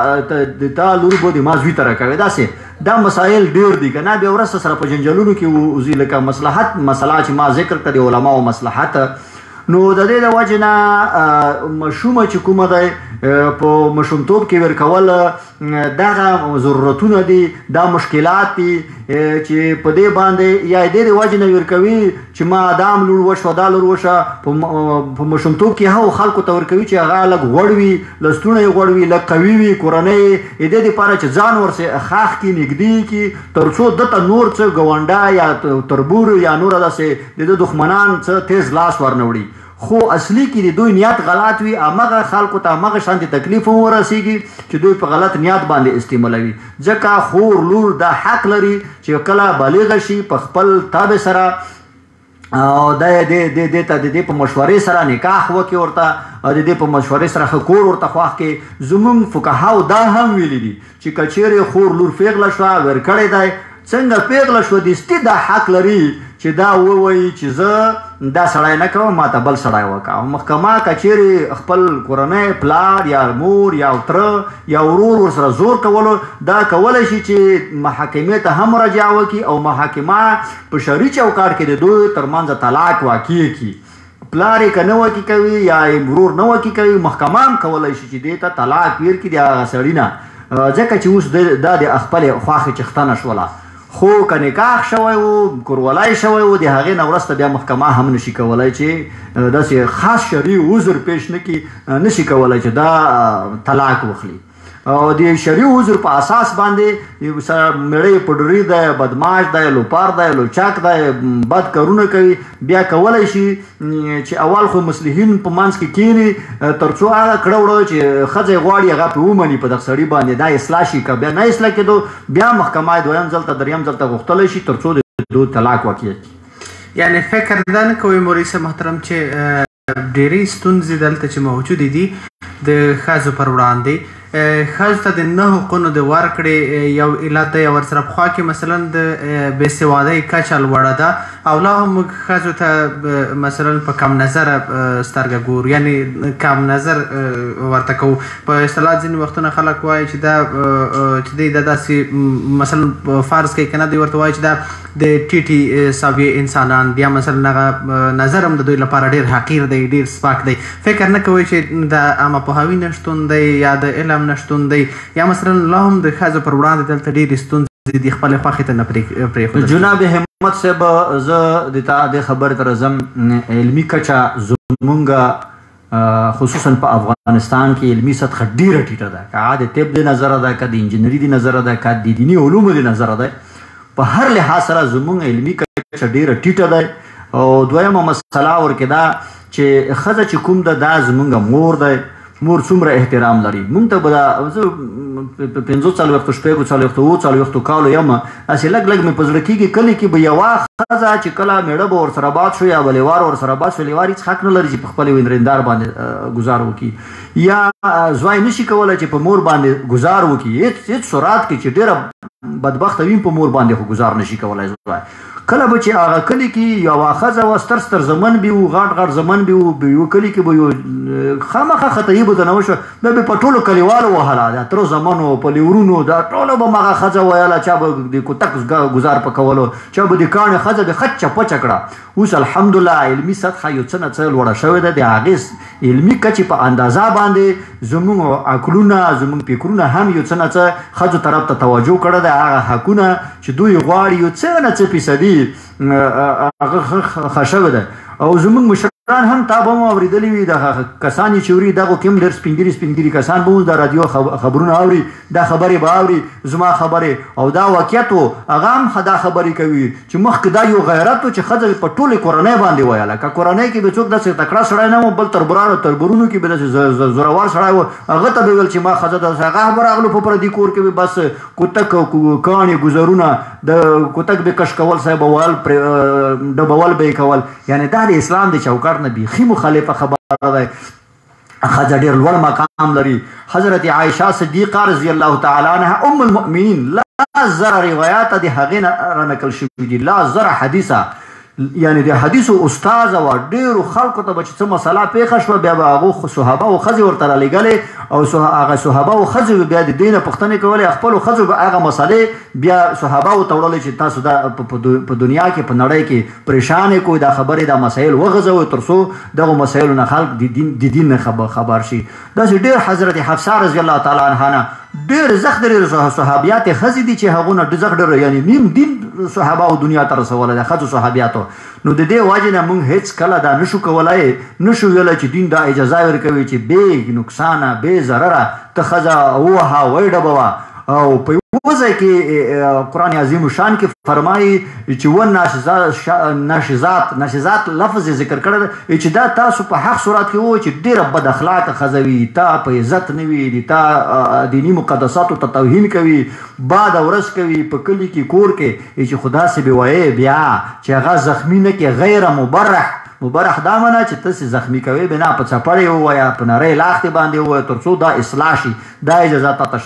Speaker 11: د تا لور به د ما زوی ته راکوې. داسې دا مسایل ډېر دي که نه بیا ورسته سره په جنجالونو کې وځي لکه مصلحت مسله چې ما ذکر کړه د علماو مصلحت. نو د دې د وجې نه مشومه چې کومه دی په مشومتوب کې ورکول دغه ضرورتونه دي، دا مشکلات دي چې په دې باندې یا دې د وجې نه ورکوي چې ما دا هم لور وشوه دا لور وشوه په مشومتوب کې هغو خلکو ته ورکوي چې هغه لږ غوړ وي، لستوڼی یې غوړ وي، لږ قوي وي کورنۍ یې دې دپاره چې ځان ورسې ښاخ کړي نږدې کړي تر څو ده ته نور څه ګاونډه یا تربور یا نوره داسې د ده دښمنان څه تیز لاس ورنه وړي. خو اصلي کې د دوی نیت غلط وي، همغه خلکو ته همغه شانتې تکلیف هم ورسېږي چې دوی په غلط نیت باندې استعمالوي. ځکه خور لور دا حق لري چې کله بالغه شي په خپل تابع سره او دا د دې ته د دې په مشورې سره نکاح وکړي ورته او د دې په مشورې سره ښه کور ورته خوښ کړي. زموږ فقهاو دا هم ویلي دي چې که چیرې خور لور پیغله شوه ورکړی دی څنګه پیغله شوه دستي دا حق لري چې دا ووایي چې زه دا سړی نه کوم ما ته بل سړی وکړه او محکمه که چیرې خپل کورنۍ پلار یا مور یا تره یا ورور ورسره زور کولو دا کولی شي چې محاکمې ته هم مراجعه وکړي او محاکمه په شرعي چوکاټ کې د دوی ترمنځ طلاق واقع کړي پلار یې که نه وکي کوي یا ورور نه وکي کوي محکمه هم کولی شي چې دې ته طلاق ورکړي د هغه سړي نه ځکه چې اوس دا د خپلې خوښې چښتنه شوله خو که نکاح شوی و کورولای شوی و د هغې نه وروسته بیا محکمه هم نشي کولی چې داسې خاص شرعي عذر پیش نه کړي نشي کولی چې دا طلاق وخلي او د شرعي عذر په اساس باندې میړی پډري دی بدماش دی لوپار دی لوچاک دی بد کارونه کوي بیا کولی شي چې اول خو مصلحین په منځ کې کښېني تر څو هغه کړه وړه چې ښځه یې غواړي هغه پرې ومني په دغه سړي باندې دا اصلاح شي که بیا نه اصلاح کېدو بیا محکمه دویم ځل ته دریم ځل ته غوښتلی شي تر څو د دوی طلاق واقع کړي.
Speaker 4: یعنی فکر دا نه کوئ مورث محترم چې ډېرې ستونزې دلته چې موجودې دي د ښځو پر وړاندې ښځو ته د نه حقونو د ورکړې یو علت دی او ورسره پخوا کې مثلا د بېسوادۍ کچه لوړه ده او لا هم موږ ښځو ته مثلا په کم نظره سترګه ګورو یعنې کم نظر ورته کوو په اصطلاح ځینې وختونه خلک وایي چې دا چې دی دا داسې مثلا فرض کوي که نه دوی ورته وایي چې دا د ټیټي ساویې انسانان بیا مثلا هغه نظر هم د دوی لپاره ډېر حقیر دی ډېر سپک دی فکر نه کوئ چې د عامه پوهاوي نشتون دی یا د علم نشتون دی یا مثلا لا هم د ښځو پر وړاندې دلته ډېرې ستونزې دي خپلې خوښې ته نه پرېښودل.
Speaker 11: جناب همت صاحب زه د تا د خبرې ته راځم علمي کچه زمونږ خصوصا په افغانستان کې علمي سطحه ډېره ټیټه ده که د طب د نظره ده که د انجینري د نظره ده که د دیني علومو د نظره ده په هر لحاظ سره زمونږ علمي کچه ډېره ټیټه ده او دویمه مسله ورکې ده چې ښځه چې کوم ده دا زمونږ مور دی مور څومره احترام لري مونږ ته به دا زه په پنځو څلوېښتو شپږو څلوېښتو اووه څلوېښتو کالو یم هسې لږ لږ مې په زړه کېږي کلي کې به یوه ښځه چې کله میړه به ورسره باد شو یا به لیوار ورسره باد شو لیوار هېڅ حق نه لري چې په خپل ویندرندار باندې ګزار وکړي یا زوی نشي کولی چې په مور باندې ګزار وکړي هېڅ هېڅ سرعت کې چې ډېره بدبخته وي په مور باندې خو ګزار نشي کولی زوی کله به چې هغه کلي کې یوه ښځه وه ستر ستر زمن به وو غټ غټ زمن به وو په یوه کلي کې به یو خامخا خطایي به ته نه وشوه بیا به په ټولو کلیوالو وهله د اترو زمنو په لیورونو دا ټولو به مغه ښځه ویله چا به د کوتک ګزار په کولو چا به د کاڼې ښځه به خچه پچه کړه اوس الحمدلله علمي سطحه یو څه نه څه لوړه شوې ده د هغې علمي کچې په اندازه باندې زموږ عقلونه زموږ فکرونه هم یو څه نه څه ښځو طرف ته توجه کړې ده هغه حقونه چې دوی غواړي یو څه نه څه فیصدي هغه ښه شوې ده او زموږ مشران هم تا به هم اورېدلي وي دغه کسان چې اوري دغو کې هم ډېر سپین ګیري سپین ګیري کسان به اوس د راډیو خبرونه اوري دا خبرې به اوري زما خبرې او دا واقعیت و هغه هم دا خبرې کوي چې مخکې دا یو غیرت و چې ښځه په ټولې کورنۍ باندې ویله که کورنۍ کې به څوک داسې تکړه سړی نه و بل تربورانو تربورونو کې به داسې زورور سړی و هغه ته به ویل چې ما ښځه داسې هغه به راغلو په پردي کور کې به بس کوتک کاڼې ګزرونه د کوتک به کش کول صاحب وال ډبول به یې کول یعنی دا د اسلام د چوکاټ نه بیخي مخالفه خبره ده ښځه ډېر لوړ مقام لري حضرت عایشه صدیقه رضی الله تعالی عنها ام المؤمنین لا زره روایات د هغې نه رانقل شوي دي لا زره حدیثه یعنی د حدیثو استاد و ډېرو خلکو ته به چې څه مسله پېښه شوه بیا به هغو صحابه او ښځې ورته رالیږلې او هغه صحابه او ښځې بیا د دې نه پوښتنې کولې خپلو ښځو به هغه مسلې بیا صحابهو ته وړلې چې تاسو دا په دنیا کې په نړۍ کې پریشان یې کوئ دا خبرې دا مسایل وغځوئ تر څو دغو مسایلو نه خلک د دین نه خبر شي داسې ډېر حضرت حفصه رضی الله تعالی عنها نه ډېر زښت ډېر صحابیات ښځې دي چې هغو نه زښت ډېر یعنی نیم دین صحابه او دنیا ته رسولی ده ښځو صحابیاتو نو د دې وجې نه موږ هېڅ کله دا نشو کولی نشو ویلی چې دین دا اجازه ورکوي چې بې نقصانه بې ضرره ته ښځه ووهه ویډبوه او په یو ځای کې قرآن عظیم شان کې فرمایي چې و ناشزات ناشزات لفظ یې ذکر کړی دی چې دا تاسو په حق صورت کې ووایي چې ډېره بد اخلاقه ښځه وي تا په عزت نه وي د تا دیني مقدساتو ته توهین کوي باد ورځ کوي په کلي کې کور کې چې خو داسې به وایې بیا چې هغه زخمي نه کې غیر مبرح مبرح دا منه چې تاسې زخمي کوئ بنا په څپړې ووایه په نرۍ لاختې باندې ووایه تر څو دا اصلاح شي دا اجازه تاته شته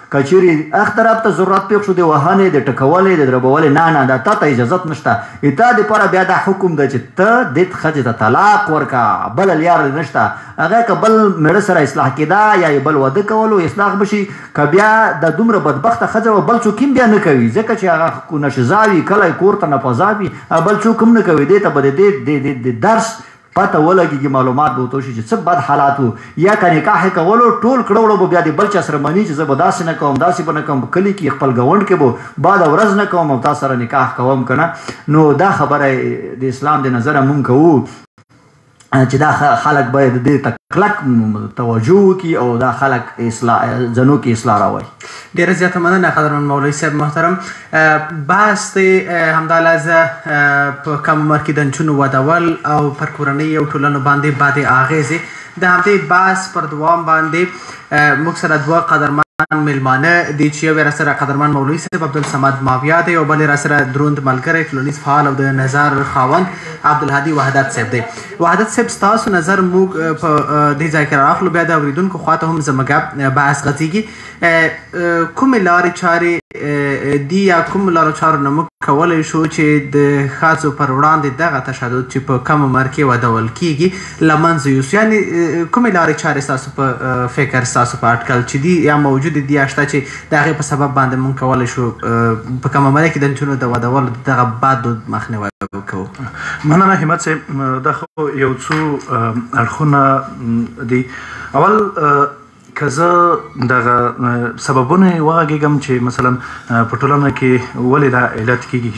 Speaker 11: که چیرې اخ طرف ته ضرورت پېښ شو د وهنې د ټکولې د دربولې نه نه دا تا ته اجازت نشته تا دپاره بیا دا حکم ده چې ته دې ښځې ته طلاق ورکړه بله لیاره نشته هغه که بل مېړه سره اصلاح کېده یا یې بل واده کولو اصلاح به شي که بیا د دومره بدبخته ښځه وه بل څوک هم بیا نه کوي ځکه چې هغه نشزا وي کلی کور ته نفظا وي بل څوک هم نه کوي دې ته به د دې درس پته ولګېږي معلومات به ورته وشي چې څه بد حالات وو یا که نکاح یې کولو ټول کړه وړه به بیا د بل چا سره مني چې زه به داسې نه کوم داسې به نه کوم په کلي کې خپل ګاونډ کې به بعد ورځ نه کوم او تا سره نکاح کوم که نه نو دا خبره د اسلام د نظره مونږ کوو چې دا خلک باید دې ته کلک توجه وکړي او دا خلک اصلاح زنو کې اصلاح راوړي.
Speaker 4: ډېره زیاته مننه قدرمن مولوي صاحب محترم. بحث دی همدالله په کم عمر کې د نجونو ودول او پر کورنۍ او ټولنو باندې بد اغېزې د همدې بحث پر دوام باندې موږ سره دوه قدرمن مېلمانه دي چې یو یې راسره قدرمن مولوي صاحب عبدالصمد ماویا دی او بل یې راسره دروند ملګری ټولنیز فعال او د نظر خاوند عبدالهادي وحدت صاحب دی. وحدت صاحب ستاسو نظر موږ په دې ځای کې راخلو بیا د اورېدونکو خوا ته هم زموږ بحث غځېږي کومې لارې چارې دي یا کومو لارو چارو نه موږ کولی شو چې د ښځو پر وړاندې دغه تشدد چې په کم عمر کې ودول کیږي له منځه یوسو یعنې کومې لارې چارې ستاسو په فکر ستاسو په اټکل چې دي یا موجودې دي یا شته چې د هغې په سبب باندې موږ کولی شو په کم عمره کې د نجونو د ودولو دغه بد مخنیوی وکړو.
Speaker 1: مننه همت صاحب. دا خو یو څو اړخونه دي. اول که زه دغه سببونه وغږېږم چې مثلا په ټولنه کې ولې دا علت کېږي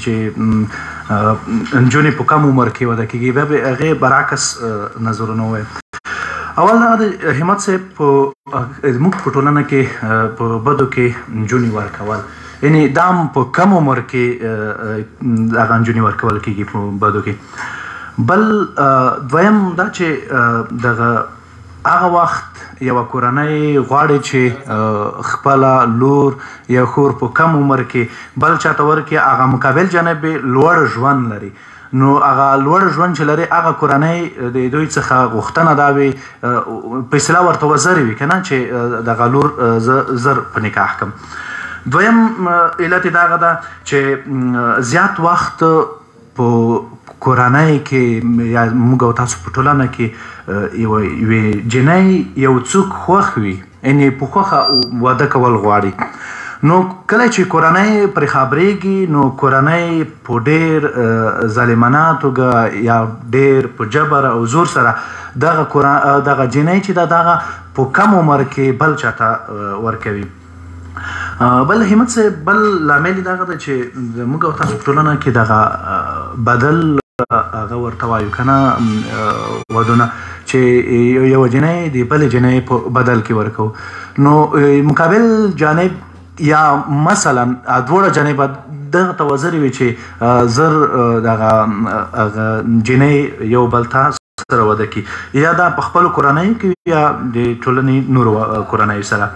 Speaker 1: چې نجونې په کم عمر کې وده کېږي بیا به هغې برعکس نظرونه ووایم. اول دا د همت صاحب موږ په ټولنه کې په بدو کې نجونې ورکول یعنې دا هم په کم عمر کې هغه نجونې ورکول کېږي په بدو کې. بل دویم دا چې دغه هغه وخت یوه کورنۍ غواړي چې خپله لور یا خور په کم عمر کې بل چاته ورکړي هغه مقابل جانب لوړ ژوند لري نو هغه لوړ ژوند چې لري هغه کورنۍ د دوی څخه غوښتنه دا وي په اصطلاح ورته وزرې وي که نه چې دغه لور زه زر په نکاح کړم. دویم علت یې دغه ده چې زیات وخت په کورنۍ کې یا موږ او تاسو په ټولنه کې یوې جنۍ یو څوک خوښ وي یعنې په خوښه واده کول غواړي نو کله چې کورنۍ پرې خبرېږي نو کورنۍ په ډېر ظالمانه توګه یا ډېر په جبر او زور سره دغه دغه جنۍ چې ده دغه په کم عمر کې بل چاته ورکوي. بل همت صاحب بل لامل دغه ده چې موږ او تاسو په ټولنه کې دغه بدل هغه ورته وایو که نه ودونه چې یوه جنۍ د بلې جنۍ په بدل کې ورکوو نو مقابل جانب یا مثلا دواړه جانبه دغه ته وزرې وي چې زر دغه جنۍ یو بل ته سره واده کړي یا دا په خپلو کورنیو کې یا د ټولنې نورو کورنیو سره.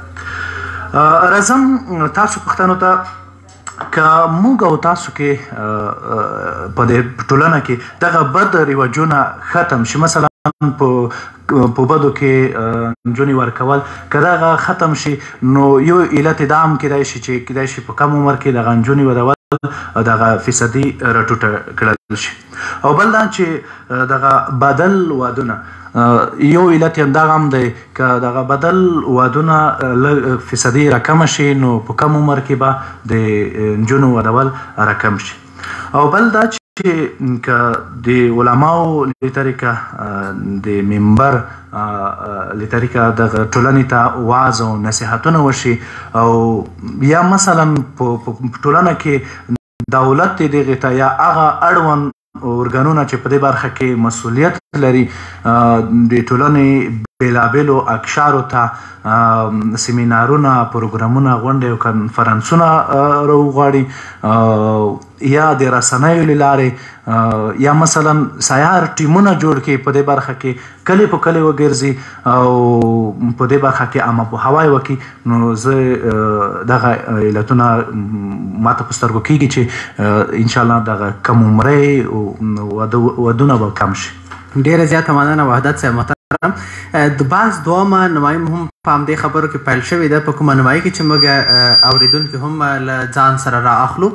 Speaker 1: راځم تاسو پښتنو ته که موږ او تاسو کې په دې ټولنه کې دغه بد رواجونه ختم شي مثلا په بدو کې نجونې ورکول که دغه ختم شي نو یو علت دا هم کیدای شي چې کیدای شي په کم عمر کې دغه نجونې ودول دغه فیصدي راټوټه کړل شي. او بل دا چې دغه بدل وادونه یو علت یې همدغه هم دی که دغه بدل وادونه لږ فیصدي راکمه شي نو په کم عمر کې به د نجونو ودول راکم شي. او بل دا چې که د علماو له طریقه د منبر له طریقه دغه ټولنې ته وعظ او نصیحتونه وشي او یا مثلا په ټولنه کې دولت دی دغې ته یا هغه اړوند ارګانونه چې په دې برخه کې مسؤلیت لري د ټولنې بېلابېلو اقشارو ته سیمینارونه پروګرامونه غونډې او کنفرانسونه راوغواړي یا د رسنیو له لارې یا مثلا سیار ټیمونه جوړ کړي په دې برخه کې کلی په کلی وګرځي او په دې برخه کې عامه پوهاوی وکړي نو زه دغه علتونه ماته په سترګو کېږي چې انشاءالله دغه کم عمرۍ ودونه به کم شي.
Speaker 4: ډېره زیاته مننه وحدت صاحب محترم. کړم د بحث دوامه نمایي هم په همدې خبرو کې پیل شوې ده په کومه نمایي کې چې موږ اورېدونکي هم له ځان سره را اخلو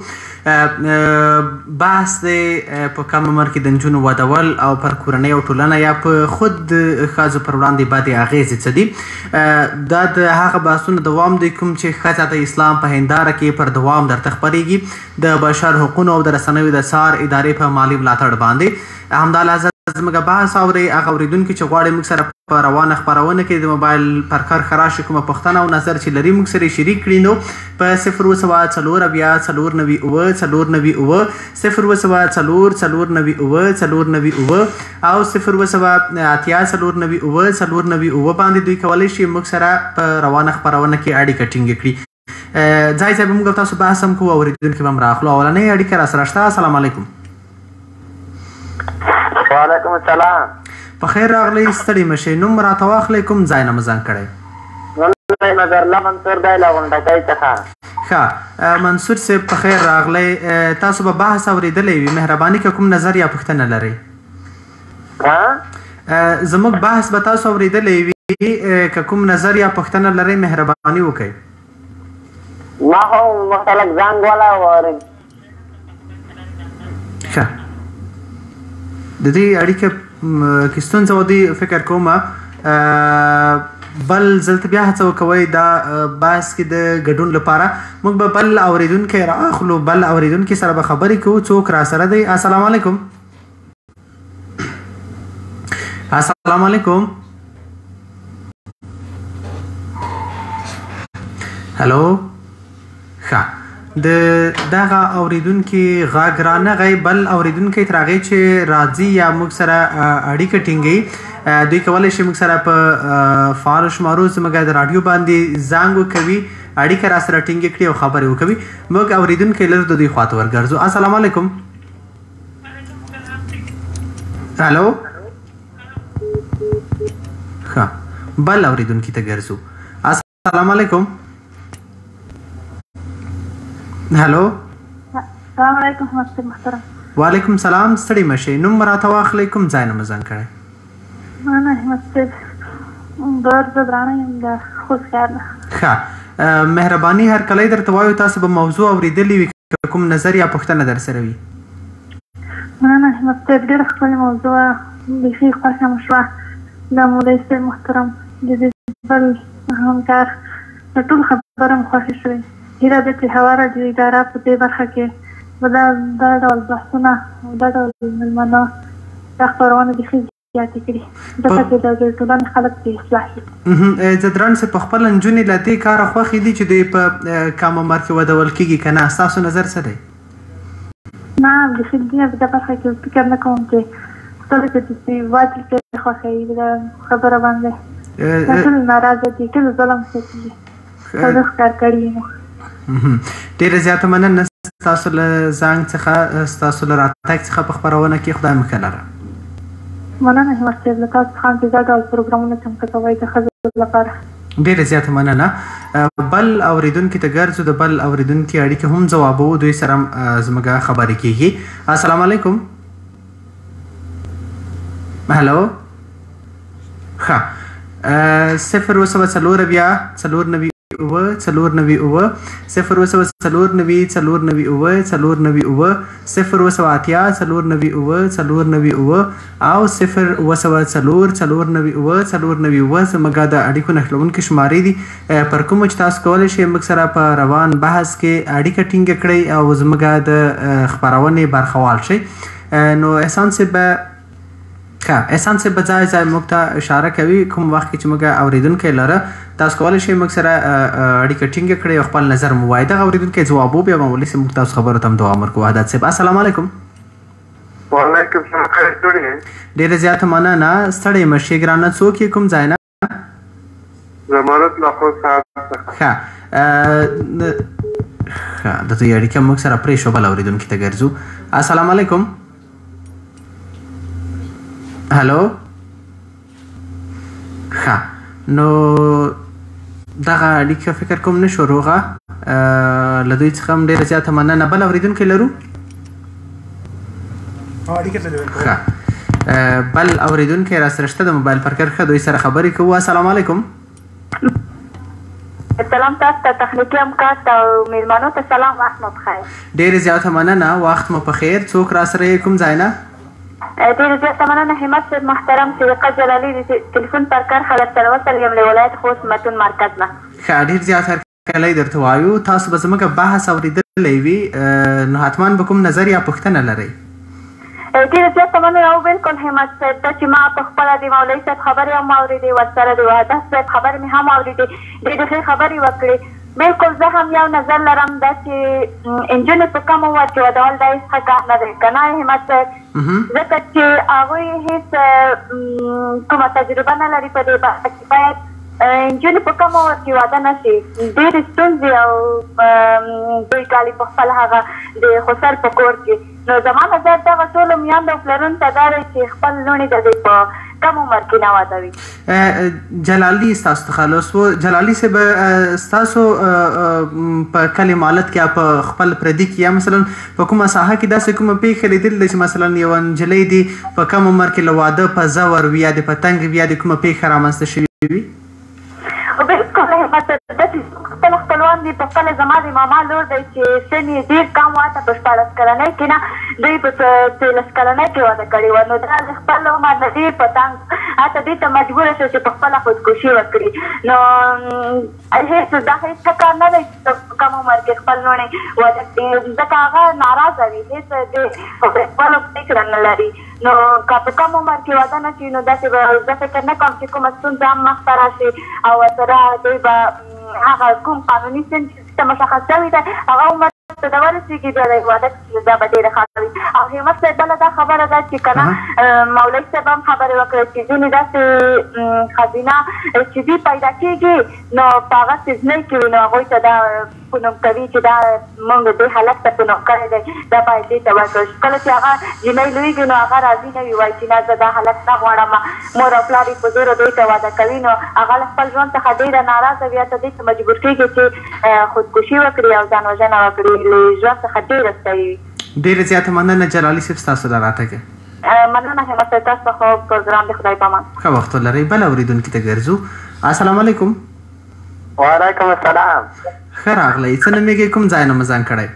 Speaker 4: بحث دی په کم عمر کې د نجونو ودول او پر کورنۍ او ټولنه یا په خود ښځو پر وړاندې بدې اغېزې څه دي دا د هغه بحثونو دوام دی کوم چې ښځه د اسلام په هنداره کې پر دوام درته خپرېږي د بشر حقونو او د رسنیو د څار ادارې په مالي ملاتړ باندې همدالحاظ زموږ بحث اورئ هغه اورېدونکي چې غواړي موږ سره په روانه خپرونه کې د موبایل پر کار خراشي کومه پوښتنه او نظر چې لري موږ سره شریک کړي نو په صفر اووه سوه څلور اویا څلور نوي اووه څلور نوي اووه صفر اووه سوه څلور څلور نوي اووه څلور نوي اووه او صفر اووه سوه اتیا څلور نوي اووه څلور نوي اووه باندې دوی کولی شي موږ سره په روانه خپرونه کې اړیکه ټینګه کړي ځای ځای به موږ تاسو بحث هم کوو اورېدونکي به هم راخلو اولنۍ اړیکه راسره شته السلام علیکم
Speaker 12: وعلیکم السلام
Speaker 4: په خیر راغلی ستړي مشئ نوم راته واخلئ کوم ځای نه مزنګ کړی
Speaker 12: نظرالله منصور دی له غونډکۍ څخه
Speaker 4: ښه منصور صاحب په خیر راغلی تاسو به بحث اورېدلی وي مهرباني که کوم نظر یا پوښتنه لرئ زموږ بحث به تاسو اورېدلی وي که کوم نظر یا پوښتنه لرئ مهرباني وکئ
Speaker 12: ما خو مختلف زنګ والا واورېد
Speaker 4: ښه د دې اړیکه کې ستونزه و دي فکر کوم بل ځل ته بیا هڅه وکوئ دا بحث کې د ګډون لپاره موږ به بل اورېدونکی رااخلو بل اورېدونکي سره به خبرې کوو څوک راسره دی السلام علیکم السلام علیکم هلو ښه د دغه اورېدونکي غږ رانغی بل اورېدونکی تر هغې چې راځي یا موږ سره اړیکه ټینګوي دوی کولی شي موږ سره په فعالو شمارو زموږ د راډیو باندې زنګ وکوي اړیکه راسره ټینګې کړي او خبرې وکوي موږ اورېدونکی لږ د دوی خواته ورګرځو السلام علیکم هلو ښه بل اورېدونکي ته ګرځو السلام علیکم هلو
Speaker 13: السلام علیکم محترم
Speaker 4: وعلیکم سلام ستړي مشئ نوم راته واخلئ کوم ځای نه مزنګ کړی
Speaker 13: مننه احمد صاحب دور زه درانه یم د خوست ښار نه
Speaker 4: ښه مهرباني هرکلی درته وایو تاسو به موضوع اورېدلې وي که کوم نظر یا پوښتنه در سره وي
Speaker 13: مننه احمد صاحب ډېره ښکلې موضوع بیخي خوښه مو شوه د مولوي صاحب محترم د دې بل همکار د ټول خبره مو خوښې شوې هیله ده چې هوا راډیو اداره په دې برخه کې به دا دا ډول بحثونه او دا ډول مېلمانه دا خپرونه بیخي زیاتې کړي ځکه چې د ټولنې خلک پرې اصلاح شي
Speaker 4: ځدران صاحب په خپله نجونې له دې کاره خوښې دي چې دوی په کم عمر کې ودول کېږي که نه ستاسو نظر څه دی
Speaker 13: نه بیخي د دې په برخه کې فکر نه کوم چې ټول چې واجب پرې خوښوي د خبره باندې دا ټول ناراضه دي ټول ظلم کوي ټول ښکار کړي
Speaker 4: ډېره زیاته مننه ستاسو له زنګ څخه ستاسو له راتګ څخه په خپرونه کې خدای مو ښه لره
Speaker 13: مننه احمد صاحب له تاسو څخه چې دا ډول پروګرامونه چمتو کوئ د ښځو لپاره
Speaker 4: ډېره زیاته مننه بل اورېدونکي ته ګرځو د بل اورېدونکي اړیکې هم ځوابوو دوی سره زموږ خبرې کېږي السلام علیکم هلو ښه صفر اووه سوه څلور اویا څلور نوي اووه څلور نوي اووه صفر اووه سوه څلور نوي څلور نوي اووه څلور نوي اووه صفر اووه سوه اتیا څلور نوي اووه څلور نوي اووه او صفر اووه سوه څلور څلور نوي اووه څلور نوي اووه زموږ د اړیکو نښلونکي شمارې دي پر کومو چې تاسو کولی شئ موږ سره په روان بحث کې اړیکه ټینګه کړئ او زموږ د خپرونې برخوال شئ نو احسان صاحب ښه احسان صاحب به ځای ځای موږ ته اشاره کوي کوم وخت کې چې موږ اورېدونکی لره تاسو کولی شئ موږ سره اړیکه ټینګه کړئ او خپل نظر مو وایي دغه اورېدونکی ځواب وو بیا مولوي صاحب موږ تاسو خبرو ته هم دوام ورکوو وحدت صاحب السلام علیکم
Speaker 14: وعلیکم السلام خیر جوړ یې
Speaker 4: ډېره زیاته مننه ستړی مه شئ ګرانه څوک یې کوم ځای نه
Speaker 14: ضمانت له خوست ښار څخه
Speaker 4: ښه ښه د دوی اړیکه موږ سره پرېښو بل اورېدونکي ته ګرځو السلام علیکم هلو ښه نو دغه اړیکه فکر کوم نه شو روغه له دوی څخه هم ډېره زیاته مننه بل اورېدونکی لرو
Speaker 9: اړیکه ته
Speaker 4: ښه بل اوریدونکي را سره شته د موبایل پر کرښه دوی سره خبرې کوو. السلام علیکم.
Speaker 15: سلام تاسو ته، تخنیکي همکار ته او میلمنو ته سلام، وخت مو بخیر.
Speaker 4: ډېرې زیاته مننه، وخت مو په خیر. څوک را سره یې، کوم ځای نه؟
Speaker 15: ډېرې زیاته مننه همت صاحب محترم، صدیقه جلالي د ټلیفون پر کرښه در سره وصل یم له ولایت خوست متون مرکز نه.
Speaker 4: ښه، ډېر زیات هرکلی درته وایو. تاسو به زموږ بحث اورېدلی وي، نو حتما به کوم نظر یا پوښتنه لرئ؟
Speaker 15: ډېره زیاته مننه او بلکل همت صاحب ته چې ما په خپله د مولوي صاحب خبرې هم اورېدې، ورسره د وحدت صاحب خبرې مې هم اورېدې، ډېرې ښې خبرې وکړې. بلکل زه هم یو نظر لرم دا چې نجونې په کم عمر کې ودول دا هېڅ ښه کار نه دی، که نه همت صاحب؟ ځکه چې هغوی هېڅ کومه تجربه نه لري په دې برخه کې. باید نجونې په کم عمر کې واده نه شي، ډېرې ستونزې او دوی کالي په خپل هغه د خسر په کور کې. نو زما نظر دغه ټولو میندو او پلرونو ته دا دی چې خپل لوڼې د دوی په کم عمر کې نه واده وي.
Speaker 4: جلالي ستاسو تخلص و. جلالي صاحب ستاسو په کلي مالت کې په خپل پردي کې یا مثلا په کومه ساحه کې داسې کومه پیښه لیدلې ده چې مثلا یوه نجلۍ دې په کم عمر کې له واده په زور وي یا د په تنګ وي یا د کومه پیښه رامنځته شوې وي؟
Speaker 15: بلکل همت داسې خپل خپلوان دي، په خپله زما د ماما لور دی چې سن یې ډېر کم و، حتی په شپاړس کلنۍ کې نه، دوی په څلس کلنۍ کې واده کړې وه. نو دا د خپل عمر نه ډېر په تنګ، حتی دې ته مجبوره شوه چې په خپله خودکشي وکړي. نو هېڅ دا هېڅ ښه کار نه دی چې په کم عمر کې خپل لوڼې واده کړي، ځکه هغه ناراضه وي، هېڅ د خپلو فکر نه لري. نو که په کم عمر کې واده نه شي نو داسې به زه فکر نه کوم چې کومه ستونزه هم مخته راشي او ورسره دوی به هغه کوم قانوني سن چې مشخص شوی دی هغه عمر ته د ورسېږي بیا د واده دا به ډېره ښه وي. او همت صاحب بله دا خبره ده چې که نه مولوي صاحب هم خبرې وکړې چې ځینې داسې ښځینه چې دوی پیدا کېږي نو په هغه سیزنۍ کې وي نو هغوی ته دا پنوم کوي چې دا موږ دې هلک ته پنوم کړی دی دا باید دې ته ورکړل شي. کله چې هغه جینۍ لویږي نو هغه راضي نه وي، وایي چې نه زه دا هلک نه غواړم، مور او پلار یې په زوره دوی ته واده کوي نو هغه له خپل ژوند څخه ډېره ناراضه وي، حتی دې ته مجبور کېږي چې خودکشي وکړي او ځان وژنه وکړي، له ژوند څخه ډېره ستړي وي.
Speaker 4: ډېره زیاته مننه جلالي صاحب ستاسو د راتګ.
Speaker 15: مننه همت صاحب، تاسو خو پروګرام د خدای په امان.
Speaker 4: ښه وخت ولرئ. بل اورېدونکي ته ګرځو. السلام علیکم.
Speaker 12: وعلیکم السلام.
Speaker 4: ښه راغلی. څه نومېږئ، کوم ځای نه مو ځان کړی؟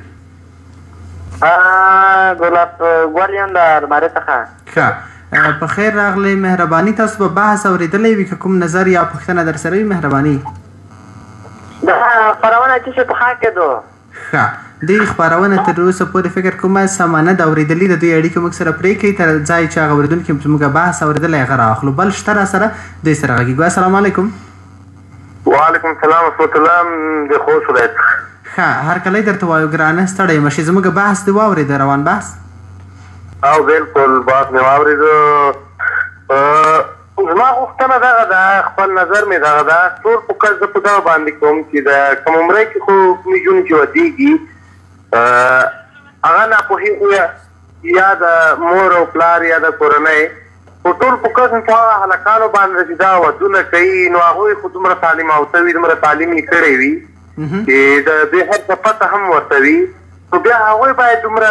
Speaker 12: ګلاب ګل یم د المارۍ څخه.
Speaker 4: ښه، په خیر راغلی. مهرباني تاسو به بحث اورېدلی وي، که کوم نظر یا پوښتنه در سره وي مهرباني.
Speaker 12: دا خپرونه چې شي په خوا کېدو.
Speaker 4: ښه، دې خپرونه تر اوسه پورې فکر کوم سمه نه ده اورېدلې، د دوی اړیکې موږ سره پرېږدئ تر ځای چې هغه اورېدونکي زموږ بحث اورېدلی هغه راواخلو. بل شته را سره دوی سره غږېږو. السلام علیکم.
Speaker 14: وعلیکم السلام ورحمة الله د خوست ولایت.
Speaker 4: ښه، هرکلی درته وایو ګرانه ستړی مه شې. زموږ بحث دې واورېده، روان بحث؟
Speaker 14: او بالکل بحث مې واورېده. زما غوښتنه دغه ده، خپل نظر مې دغه ده، ټول فوکس زه په دغه باندې کوم چې د کم عمرۍ کې خو نجونې چې ودېږي هغه ناپوهي خو یا د مور او پلار یا د کورنۍ خو ټول فوکس مې په هغه هلکانو باندې چې دا ودونه کوي نو هغوی خو دومره تعلیم یافته وي، دومره تعلیم یې کړی وي چې د دې هر څه پته هم ورته وي، نو بیا هغوی باید دومره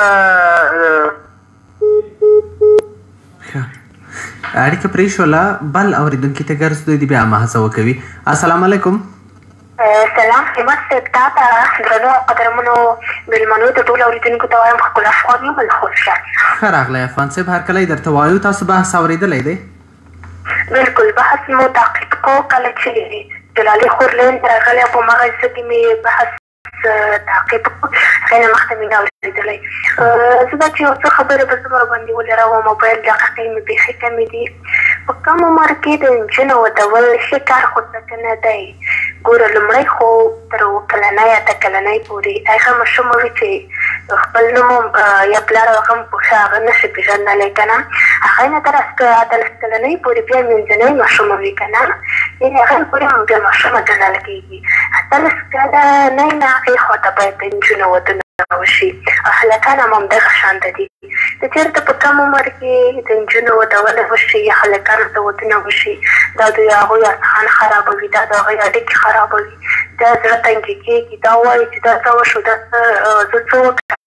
Speaker 4: اړیکه پرېښوله. بل اورېدونکي ته ګرځو، دوی دې بیا محضه وکوي. السلام علیکم.
Speaker 16: سلام همت صاحب، تا ته درنو قدرمنو مېلمنو ته ټولو اورېدونکو ته وایم ښکلا افغان یم الخوست شه.
Speaker 4: ښه راغلی افغان صاحب، هرکلی درته وایو. تاسو بحث اورېدلی دی؟
Speaker 16: بلکل بحث مو تعقیب کو. کله چې جلالي خورلین راغلی په هماغه څه کې مې بحث تعقیب کو، هغې نه مخته مې نه اورېدلی. زه دا چې یو څه خبرې به زه ورباندې ولرم، موبایل دقیقې مې بیخي کمې دي. په کم عمر کې د نجونو ودول ښه کار خو ځکه نه دی. ګوره لومړی خو تر اووه کلنۍ اته کلنۍ پورې هغه ماشومه وي چې خپل نوم یا پلار او هغه پوښه هغه نشي پېژندلی که نه، هغې نه تر اتلس کلنۍ پورې بیا منځنۍ ماشومه وي که نه، یعنې هغې پورې هم بیا ماشومه ګڼل کېږي. اتلس کلنۍ نه هغې خواته باید د نجونو ودونه وشي او هلکان هم همدغه شانته دي. که چېرته په کم عمر کې د نجونو ودونه وشي یا هلکانو ته ودونه وشي دا د هغوی اذهان خرابوي، دا د هغوی اړیکې خرابوي، دا زړه تنګې کېږي، دا وایي چې دا څه وشو، دا زه څه وکړم،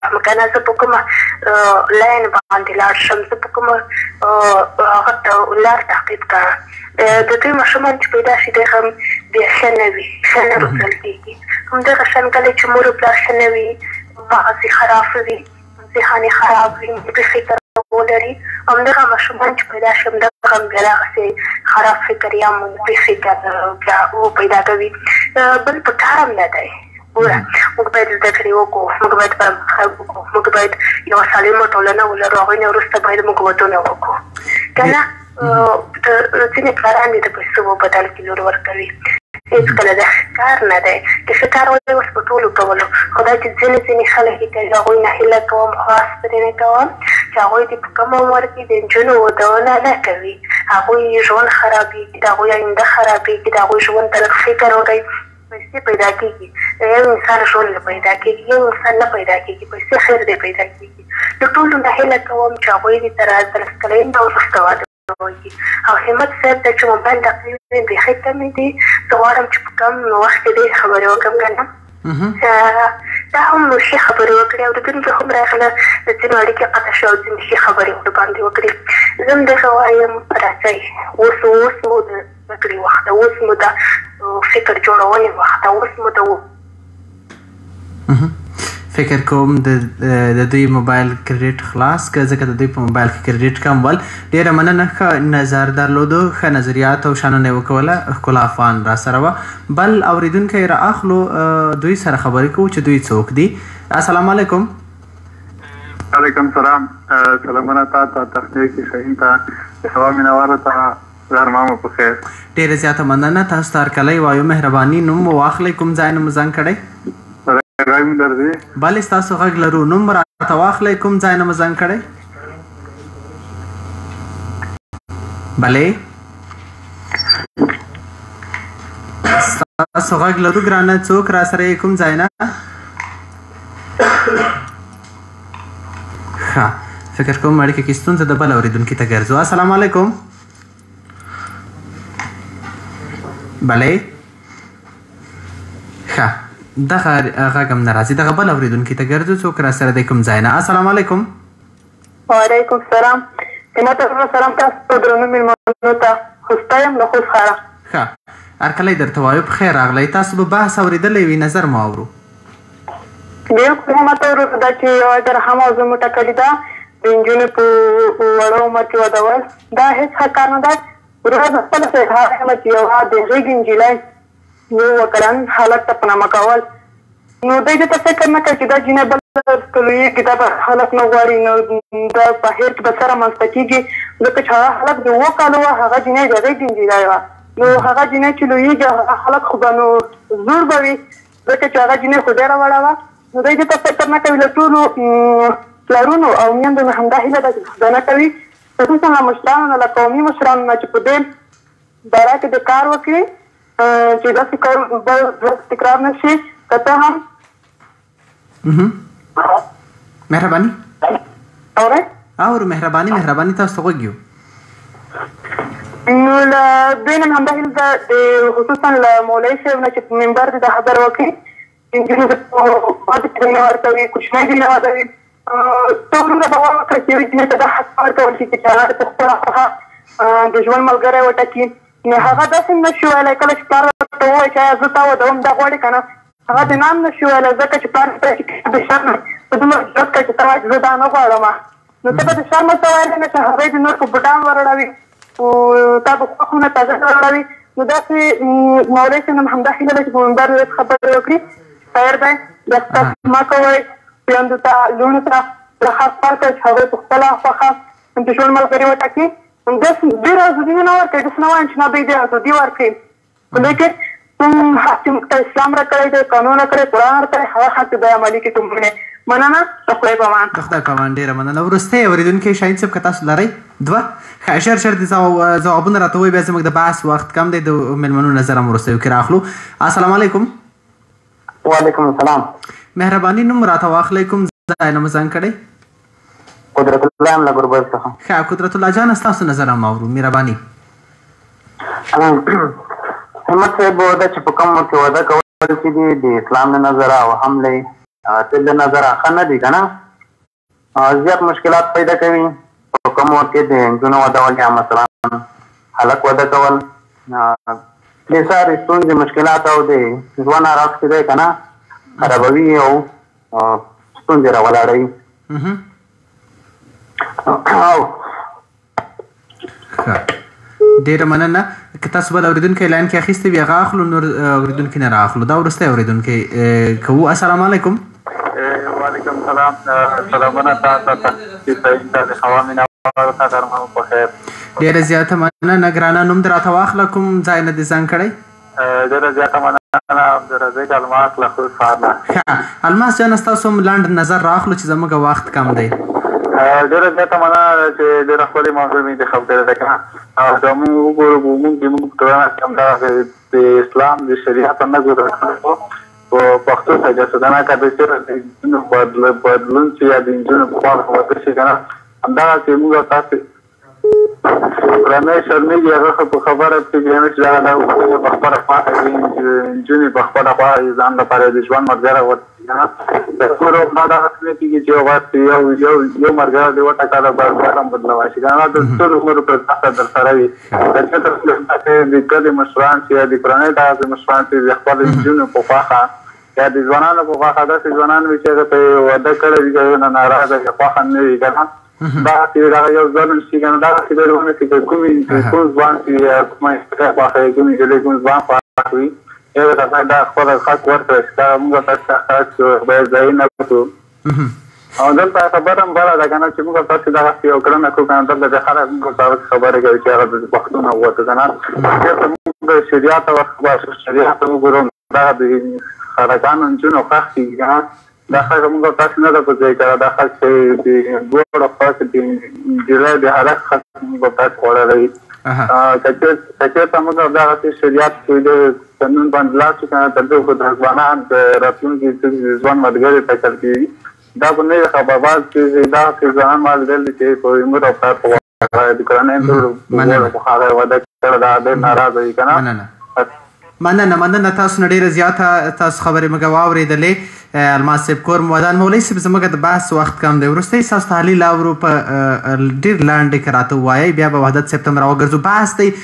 Speaker 16: شم که نه زه په کومه لاین باندې لاړ شم زه په کومه هغه ته لار تعقیب کړم د دوی ماشومان چې پیدا شي دی هم بیا ښه نه وي ښه نه روزل کېږي همدغه شان کله چې مور و پلار ښه نه وي مغزي خراب وي ذهن خراب وي د فکر ولري همدغه ماشومان چې پیدا شي همدغه هم بیا دغسې خراب فکر یا منفي فکر بیا وپیدا کوي بل پکار هم نه دی ګوره موږ باید زده کړې وکړو موږ باید پرمختګ وکړو موږ باید یوه سالمه ټولنه ولرو هغوی نه وروسته باید موږ ودونه وکړو که نه ځینې پلاران دې د پیسو په بدل کې لور ورکوي هېڅکله داسې کار نه دی که ښه کار ولی اوس په ټولو کولو خو دا چې ځینې ځینې خلک یې کوي هغوی نه هیله کوم خاص پرې نه کوم چې هغوی دې په کم عمر کې د نجونو ودونه نه کوي هغوی ژوند خرابېږي د هغوی آینده خرابېږي د هغوی ژوند ته لږ فکر وکړئ پیسې پیدا کېږي یو انسان ژوند نه پیدا کېږي یو انسان نه پیدا کېږي پیسې خیر دی پیدا کېږي د ټولو نه هیله کوم چې هغوی دې تر اتلس کلنۍ نه وروسته واده وکړي او همت صاحب ته چې موبایل تقریبا بیخي کمې دي زه غواړم چې په کم وخت کې ډېرې خبرې وکړم که نه دا هم نو ښې خبرې وکړې اورېدونکي هم راغله د ځینو اړیکې قطع شوې او ځینې ښې خبرې ورباندې وکړې زه هم دغه وایم راځئ اوس اوس مو د زده کړې وخت ده اوس مو د فکر جوړونې وخت ده اوس مو د
Speaker 4: فکر کوم د دوی موبایل کریډیټ خلاص که ځکه د دوی په موبایل کې کریډیټ کم ول ډېره مننه ښه نظر درلودو ښه نظریات او شننه یې وکوله ښکلا افغان را سره وه بل اورېدونکی را اخلو دوی سره خبرې کوو چې دوی څوک دي السلام علیکم
Speaker 17: علیکم سلام سلامونه تا ته تخنیک شهین ته هوا مینواره ته غرمه مو په خیر
Speaker 4: ډېره زیاته مننه تاسو ته هرکلی وایو مهرباني نوم مو واخلئ کوم ځای نه مو زنګ کړی
Speaker 17: غږ مې درځي
Speaker 4: بلې ستاسو غږ لرو نوم راته واخلئ کوم ځای نه مو زنګ کړی بلې ستاسو غږ لرو ګرانه څوک را سره یې کوم ځای نه ښه فکر کوم اړیکه کې ستونزه ده بل اورېدونکي ته ګرځو السلام علیکم بلې ښه دغه غږ هم نه راځي دغه بل اورېدونکي ته ګرځو څوک را سره دی کوم ځای نه السلام علیکم
Speaker 18: وعلیکم السلام همت سلام تاسو ته درنو مېلمنو ته خوستی یم له خوست ښاره
Speaker 4: ښه هرکلی درته وایو په خیر راغلی تاسو به بحث اورېدلی وي نظر مو اورو
Speaker 18: بلکل همت وروسته دا چې یوه درهم موضوع مو ټاکلې ده د نجونو په وړه عمر کې ودول دا هېڅ ښه کار نه دی وروسته د خپله صحت یم چې یوه د غېږې نجلۍ یو وکړن حالت ته په نامه کول نو دوی دې ته فکر نه کوي چې دا جینۍ بل که لویېږي دا به هلک نه غواړي نو دا بهیر کې به څه رامنځته کېږي ځکه چې هغه هلک د اووه کالو وه هغه جینۍ د غېږې نجلۍ وه نو هغه جینۍ چې لویېږي هغه هلک خو به نو زوړ به وي ځکه چې هغه جینۍ خو ډېره وړه وه نو دوی دې ته فکر نه کوي له ټولو پلارونو او میندو نه همدا هیله ده چې خدای نه کوي خصوصا له مشرانو نه له قومي مشرانو نه چې په دې باره کې د کار وکړي چې داسې کار بل تکرار نه شي که څه هم
Speaker 4: مهرباني
Speaker 18: اورئ
Speaker 4: اورو مهرباني مهرباني تاسو ته غوږ یو
Speaker 18: نو له دوی نه همدا هیله ده د خصوصا له مولوي صاحب نه چې په منبر دې دا خبره وکړي نجونو ته واده کې نه ورکوي کوچنی دې نه واده ته وروره به وکړه چې یوې جینۍ ته دا حق ورکول شي چې هغه په خپله خوښه د ژوند ملګری وټاکي نو هغه داسې نه شي ویلی کله چې پلار ورته ووایي چې ایا زه تا ودوم دا غواړي که نه هغه د نام نه شي ویلی ځکه چې پلار ته د شرم په دومره جرات کوي چې ته وایې چې زه دا نه غواړم نو ته به د شرم ورته ویلی نه چې هغوی د نور په بوټان ورړوي تا به خوښونه تازه ورړوي نو داسې مولوي صاحب هم همدا هیله ده چې په منبر دې خبرې وکړي خیر دی داسې تاسو مه کوئ خویندو ته لوڼو ته دا خاص کار کوي چې هغوی په خپله خوښه د ژوند ملګري وټاکي داسې ډېر ازادي نه ورکوي داسې نه وایم چې نه دوی دې ازادي ورکوي خو لیکن کوم حق چې موږ ته اسلام راکړی دی قانون راکړی قرآن راکړی هغه حق چې دی عملي کړي ټولنې مننه د خدای په امان
Speaker 4: د خدای په امان ډېره مننه وروستی اورېدونکی شاهین صاحب که تاسو لرئ دوه ښه ژر ژر د ځوابونه راته ووایي بیا زموږ د بحث وخت کم دی د مېلمنو نظر هم وروستیو کې راخلو السلام علیکم
Speaker 12: وعلیکم السلام
Speaker 4: مهرباني نوم راته واخلئ کوم ځای نه مو زنګ کړی
Speaker 12: قدرت الله یم له ګربز څخه
Speaker 4: ښه قدرت الله جان ستاسو نظر هم اورو مهرباني
Speaker 12: همت صاحب دا چې په کوم وخت کې واده کول چې دي د اسلام له نظره او هم له طب نظر ښه نه دي که نه زیات مشکلات پیدا کوي په کوم وخت کې د نجونو ودول یا مثلا هلک واده کول دې ساري ستونزې مشکلات او د ژوند اراس چې دی که نه خرابوي او ستونزې راولاړوي
Speaker 4: ډېره مننه که تاسو بل اورېدونکی لاین کې اخیستی وي هغه اخلو نور اورېدونکي نه رااخلو دا وروستی اورېدونکی کوو السلام علیکم
Speaker 17: وعلیکم سلام سلامونه تاسو ته چې صحیح ته د هوا مینوالو ته درمو په خیر
Speaker 4: ډېره زیاته مننه ګرانه نوم دې راته واخله کوم ځای نه دې زنګ کړی
Speaker 17: ډېره زیاته مننه عبدالرزاق الماس له خوست ښار نه
Speaker 4: الماس جان ستاسو هم لنډ نظر رااخلو چې زموږ وخت کم دی
Speaker 17: ډېره زیاته مننه چې ډېره ښکلې موضوع مې انتخاب کړې ده که نه که موږ وګورو په موږ کې موږ ټولنه کې همدغه د اسلام د شریعت نه ګذر په پښتو سجا سدانه که د چېرې بدلون چې یا د نجونو په خوا واده شي که نه همدغه چې موږ تاسې کورنۍ شرمېږي هغه په خبره پوهېږي چې دغه دا په خپله خوا نجونې په خپله خوا ځان لپاره د ژوند ملګری ورته که نه د کور ما دغه څه نه کېږي چې یو وخت یو یو ملګری دې وټاکله بل هم بدلولی شي که نه د ټولو عمرو په تاسو درسره وي د چېرته د کلي مشران چې یا د کورنۍ دغسې مشران چې د خپلو نجونو په خواښه یا د ځوانانو په خواښه داسې ځوانان وي چې هغه ته یې واده کړی وي که نه ناراضه یا خوښه نه وي که نه دغسې دغه یو ظلم شي که نه دغسې ډېر ونه شي که کومې کوم ځوان چې یا کومه ښځه خوښوي کومې نجلۍ کوم ځوان خوښ وي هغه ته باید دا خپله حق ورکړی شي دغه موږ تاسو ته حق باید ضایع نه کړو او دلته خبره هم بله ده که نه چې موږ تاسې دغسې یو کړنه کړو که نه دلته د خلک موږ ته خبرې کوي چې هغه د پښتون نه ووته که نه چېرته موږ شریعت ته شریعت ته وګورو دغه د خلکانو نجونو خوښ کېږي که نه دا خلک موږ تاسو نه ده په ځای کړی دا خلک چې د دواړو خوا کې د نجلۍ د هلک خلک موږ تاسو خوړلی که چېرته موږ دغسې شریعت کې د قانون باندې لاس شو که نه تر دې خو د ځوانان د راتلونکي ژوند ملګري ټاکل کېږي دا به نه وي خبرباز چې دغسې ځوانان ما لیدل دي چې په مور او پلار په واده د کورنۍ ټولو په هغه واده کړی دا ډېر ناراضه وي که نه
Speaker 4: مننه مننه تاسو نه ډېره زیاته تاسو خبرې موږ واورېدلې الماس صاحب کور مودان مولوي صاحب زموږ د بحث وخت کم دی وروستی ستاسو تحلیل اورو په ډېر لاندې که راته ووایئ بیا به وحدت صاحب ته هم راوګرځو بحث دی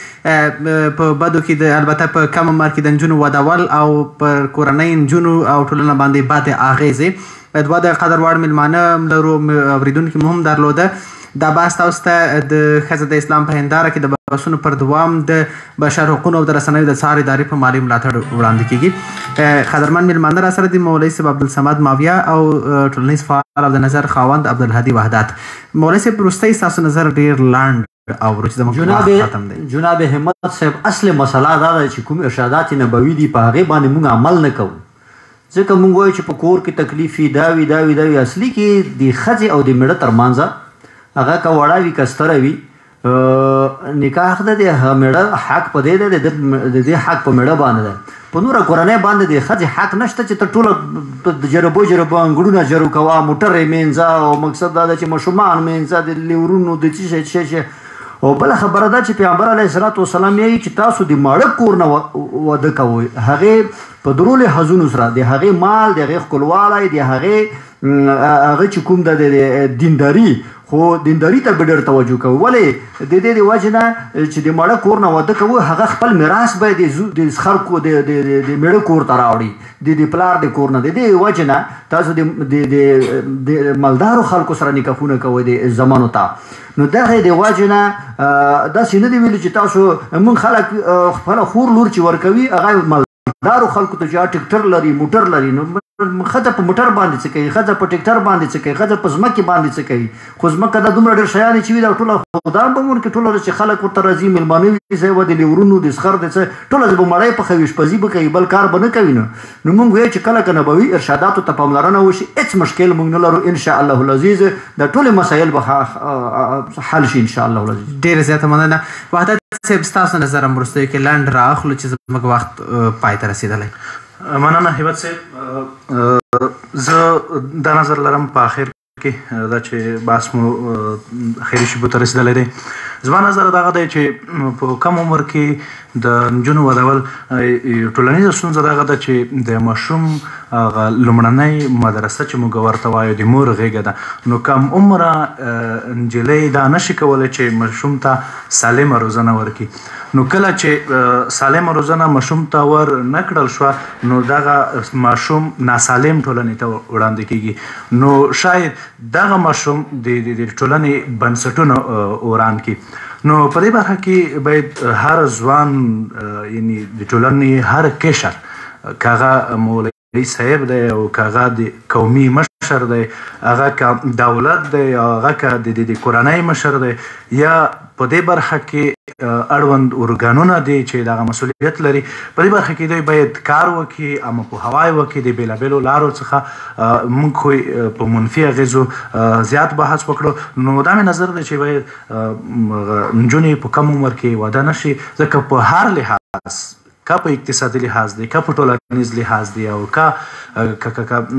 Speaker 4: په بدو کې د البته په کم عمر کې د نجونو ودول او پر کورنۍ نجونو او ټولنه باندې بدې اغېزې دوه د قدر وړ مېلمانه هم لرو اورېدونکي مو هم درلوده دا بحث تاسو ته د ښځه د اسلام په هنداره کې د بحثونو پر دوام د بشر حقونو او د رسنیو د څار ادارې په مالي ملاتړ وړاندې کیږي قدرمن مېلمانه را سره دي مولوي صاحب عبدالصمد ماویه او ټولنیز فعال او د نظر خاوند عبدالهادي وحدت مولوي صاحب وروستی ستاسو نظر ډېر لاند او چې زموږ وخت ختم دی
Speaker 11: جناب همت صاحب اصل مسله دا ده چې کوم ارشادات نبوي دي په هغې باندې موږ عمل نه کوو ځکه موږ وایو چې په کور کې تکلیف وي دا وي دا وي دا وي اصلي کې د ښځې او د مېړه تر منځه هغه که وړه وي که ستره وي نکاح د دې مېړه حق په دې دی د دې حق په مېړه باندې دی په نوره کورنۍ باندې د ښځې حق نشته چې ته ټوله جربو جربو انګړونه جرو کوه موټر یې مینځه او مقصد دا ده چې ماشومان مینځه د لیورونو د څه شی څه شی او بله خبره ده چې پیغمبر علیه الصلاة وسلام یې چې تاسو د ماړه کور نه واده کوئ هغې په درو لحاظونو سره د هغې مال د هغې ښکلوالی د هغې هغه چې کوم د دینداري خو دینداري ته به ډېر توجه کوو ولې د دې د وجې نه چې د ماړه کور نه واده کوو هغه خپل میراث باید د خلکو د مېړه کور ته راوړي د د پلار د کور نه د دې وجې نه تاسو د مالدارو خلکو سره نکاحونه کوئ د زمانو ته نو دغه د وجې نه داسې نه دي ویلي چې تاسو موږ خلک خپله خور لور چې ورکوي هغه مالدارو خلکو ته چې ټکټر لري موټر لري نو ښځه په موټر باندې څه کوي ښځه په ټکټر باندې څه کوي ښځه په ځمکې باندې څه کوي خو ځمکه دا دومره ډېر شیان چې وي دا ټوله خدان به مونږ کې ټوله چې خلک ورته راځي مېلمانه وي ځای به د لیورونو د سخر د څه ټوله به مړی پخوي شپزي به کوي بل کار به نه کوي نو نو مونږ وایو چې کله که نبوي ارشاداتو ته پاملرنه وشي هېڅ مشکل مونږ نه لرو انشاء الله العزیز دا ټولې مسایل به حل شي انشاء الله العزیز
Speaker 4: ډېره زیاته مننه وحدت صاحب ستاسو نظر هم وروستیو کې لنډ رااخلو چې زموږ وخت پای ته رسېدلی
Speaker 1: مننه هیبت صاحب زه دا نظر لرم په آخر کې دا چې بحث مو خیري شیبو ته رسېدلی دی زما نظر دغه دی چې په کم عمر کې د نجونو ودول ټولنیزه ستونزه دغه ده چې د ماشوم هغه لومړنۍ مدرسه چې موږ ورته وایو د مور غېږه ده، نو کم عمره نجلۍ دا نشي کولی چې ماشوم ته سالمه روزنه ورکړي. نو کله چې سالمه روزنه ماشوم ته ور نه کړل شوه نو دغه ماشوم ناسالم ټولنې ته وړاندې کیږي، نو شاید دغه ماشوم د ټولنې بنسټونه وران کړي. نو په دې برخه کې باید هر ځوان یعنی د ټولنې هر کشر که هغه مولوي صاحب دی او که هغه د قومي مشر دی، هغه که دولت دی یا هغه که د کورنۍ مشر دی، یا په دې برخه کې اړوند ارګانونه دي چې دغه مسؤلیت لري، په دې برخه کې دوی باید کار وکړي، عامه پوهاوی وکړي. د بېلابېلو لارو څخه موږ خو په منفي اغېزو زیات بحث وکړو. نو دا مې نظر دی چې باید نجونې په کم عمر کې واده نه شي، ځکه په هر لحاظ که په اقتصادي لحاظ دی، که په ټولنیز لحاظ دی، او که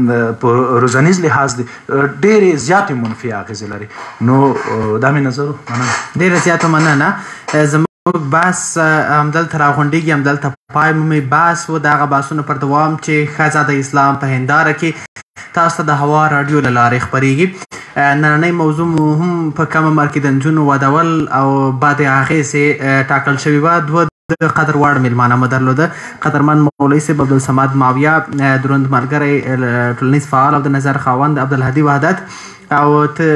Speaker 1: په روزنیز لحاظ دی، ډېرې زیاتې منفي اغېزې لري. نو دا مې نظر و. مننه،
Speaker 4: ډېره زیاته مننه. زموږ بحث همدلته راغونډېږي، همدلته پای مومي. بحث و د هغه بحثونو پر دوام چې ښځه د اسلام په هنداره کې تاسو ته د هوا راډیو له لارې خپرېږي. نننۍ موضوع مو هم په کم عمر کې د نجونو ودول او بد اغېزې ټاکل شوې وه. دوه د قدر وړ میلمانه مو درلوده. قدرمن مولوي صاحب عبدالصمد ماویه، دروند ملګری ټولنیز فعال او د نظر خاوند عبدالهادي وحدت، او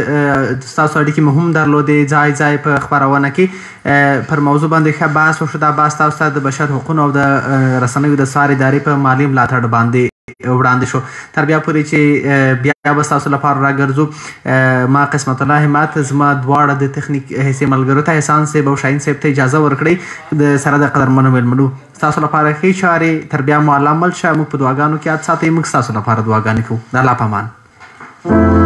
Speaker 4: ستاسو اړیکې مو هم درلودې ځای ځای په خپرونه کې. پر موضوع باندې ښه بحث وشو. دا بحث تاسو ته د بشر حقونو او د رسنیو د څار ادارې په مالي ملاتړ باندې وړاندې شو. تر بیا پورې چې بیا به ستاسو لپاره راګرځو، ما قسمت الله همت زما دواړه د تخنیک حصې ملګرو ته احسان صاحب او شاهین صاحب ته اجازه ورکړئ د سره د قدرمنو مېلمنو ستاسو لپاره ښې چارې تر بیا مو عمل شه. موږ په دعاګانو کې یاد ساتئ. موږ ستاسو لپاره دعاګانې کوو. د الله په امان.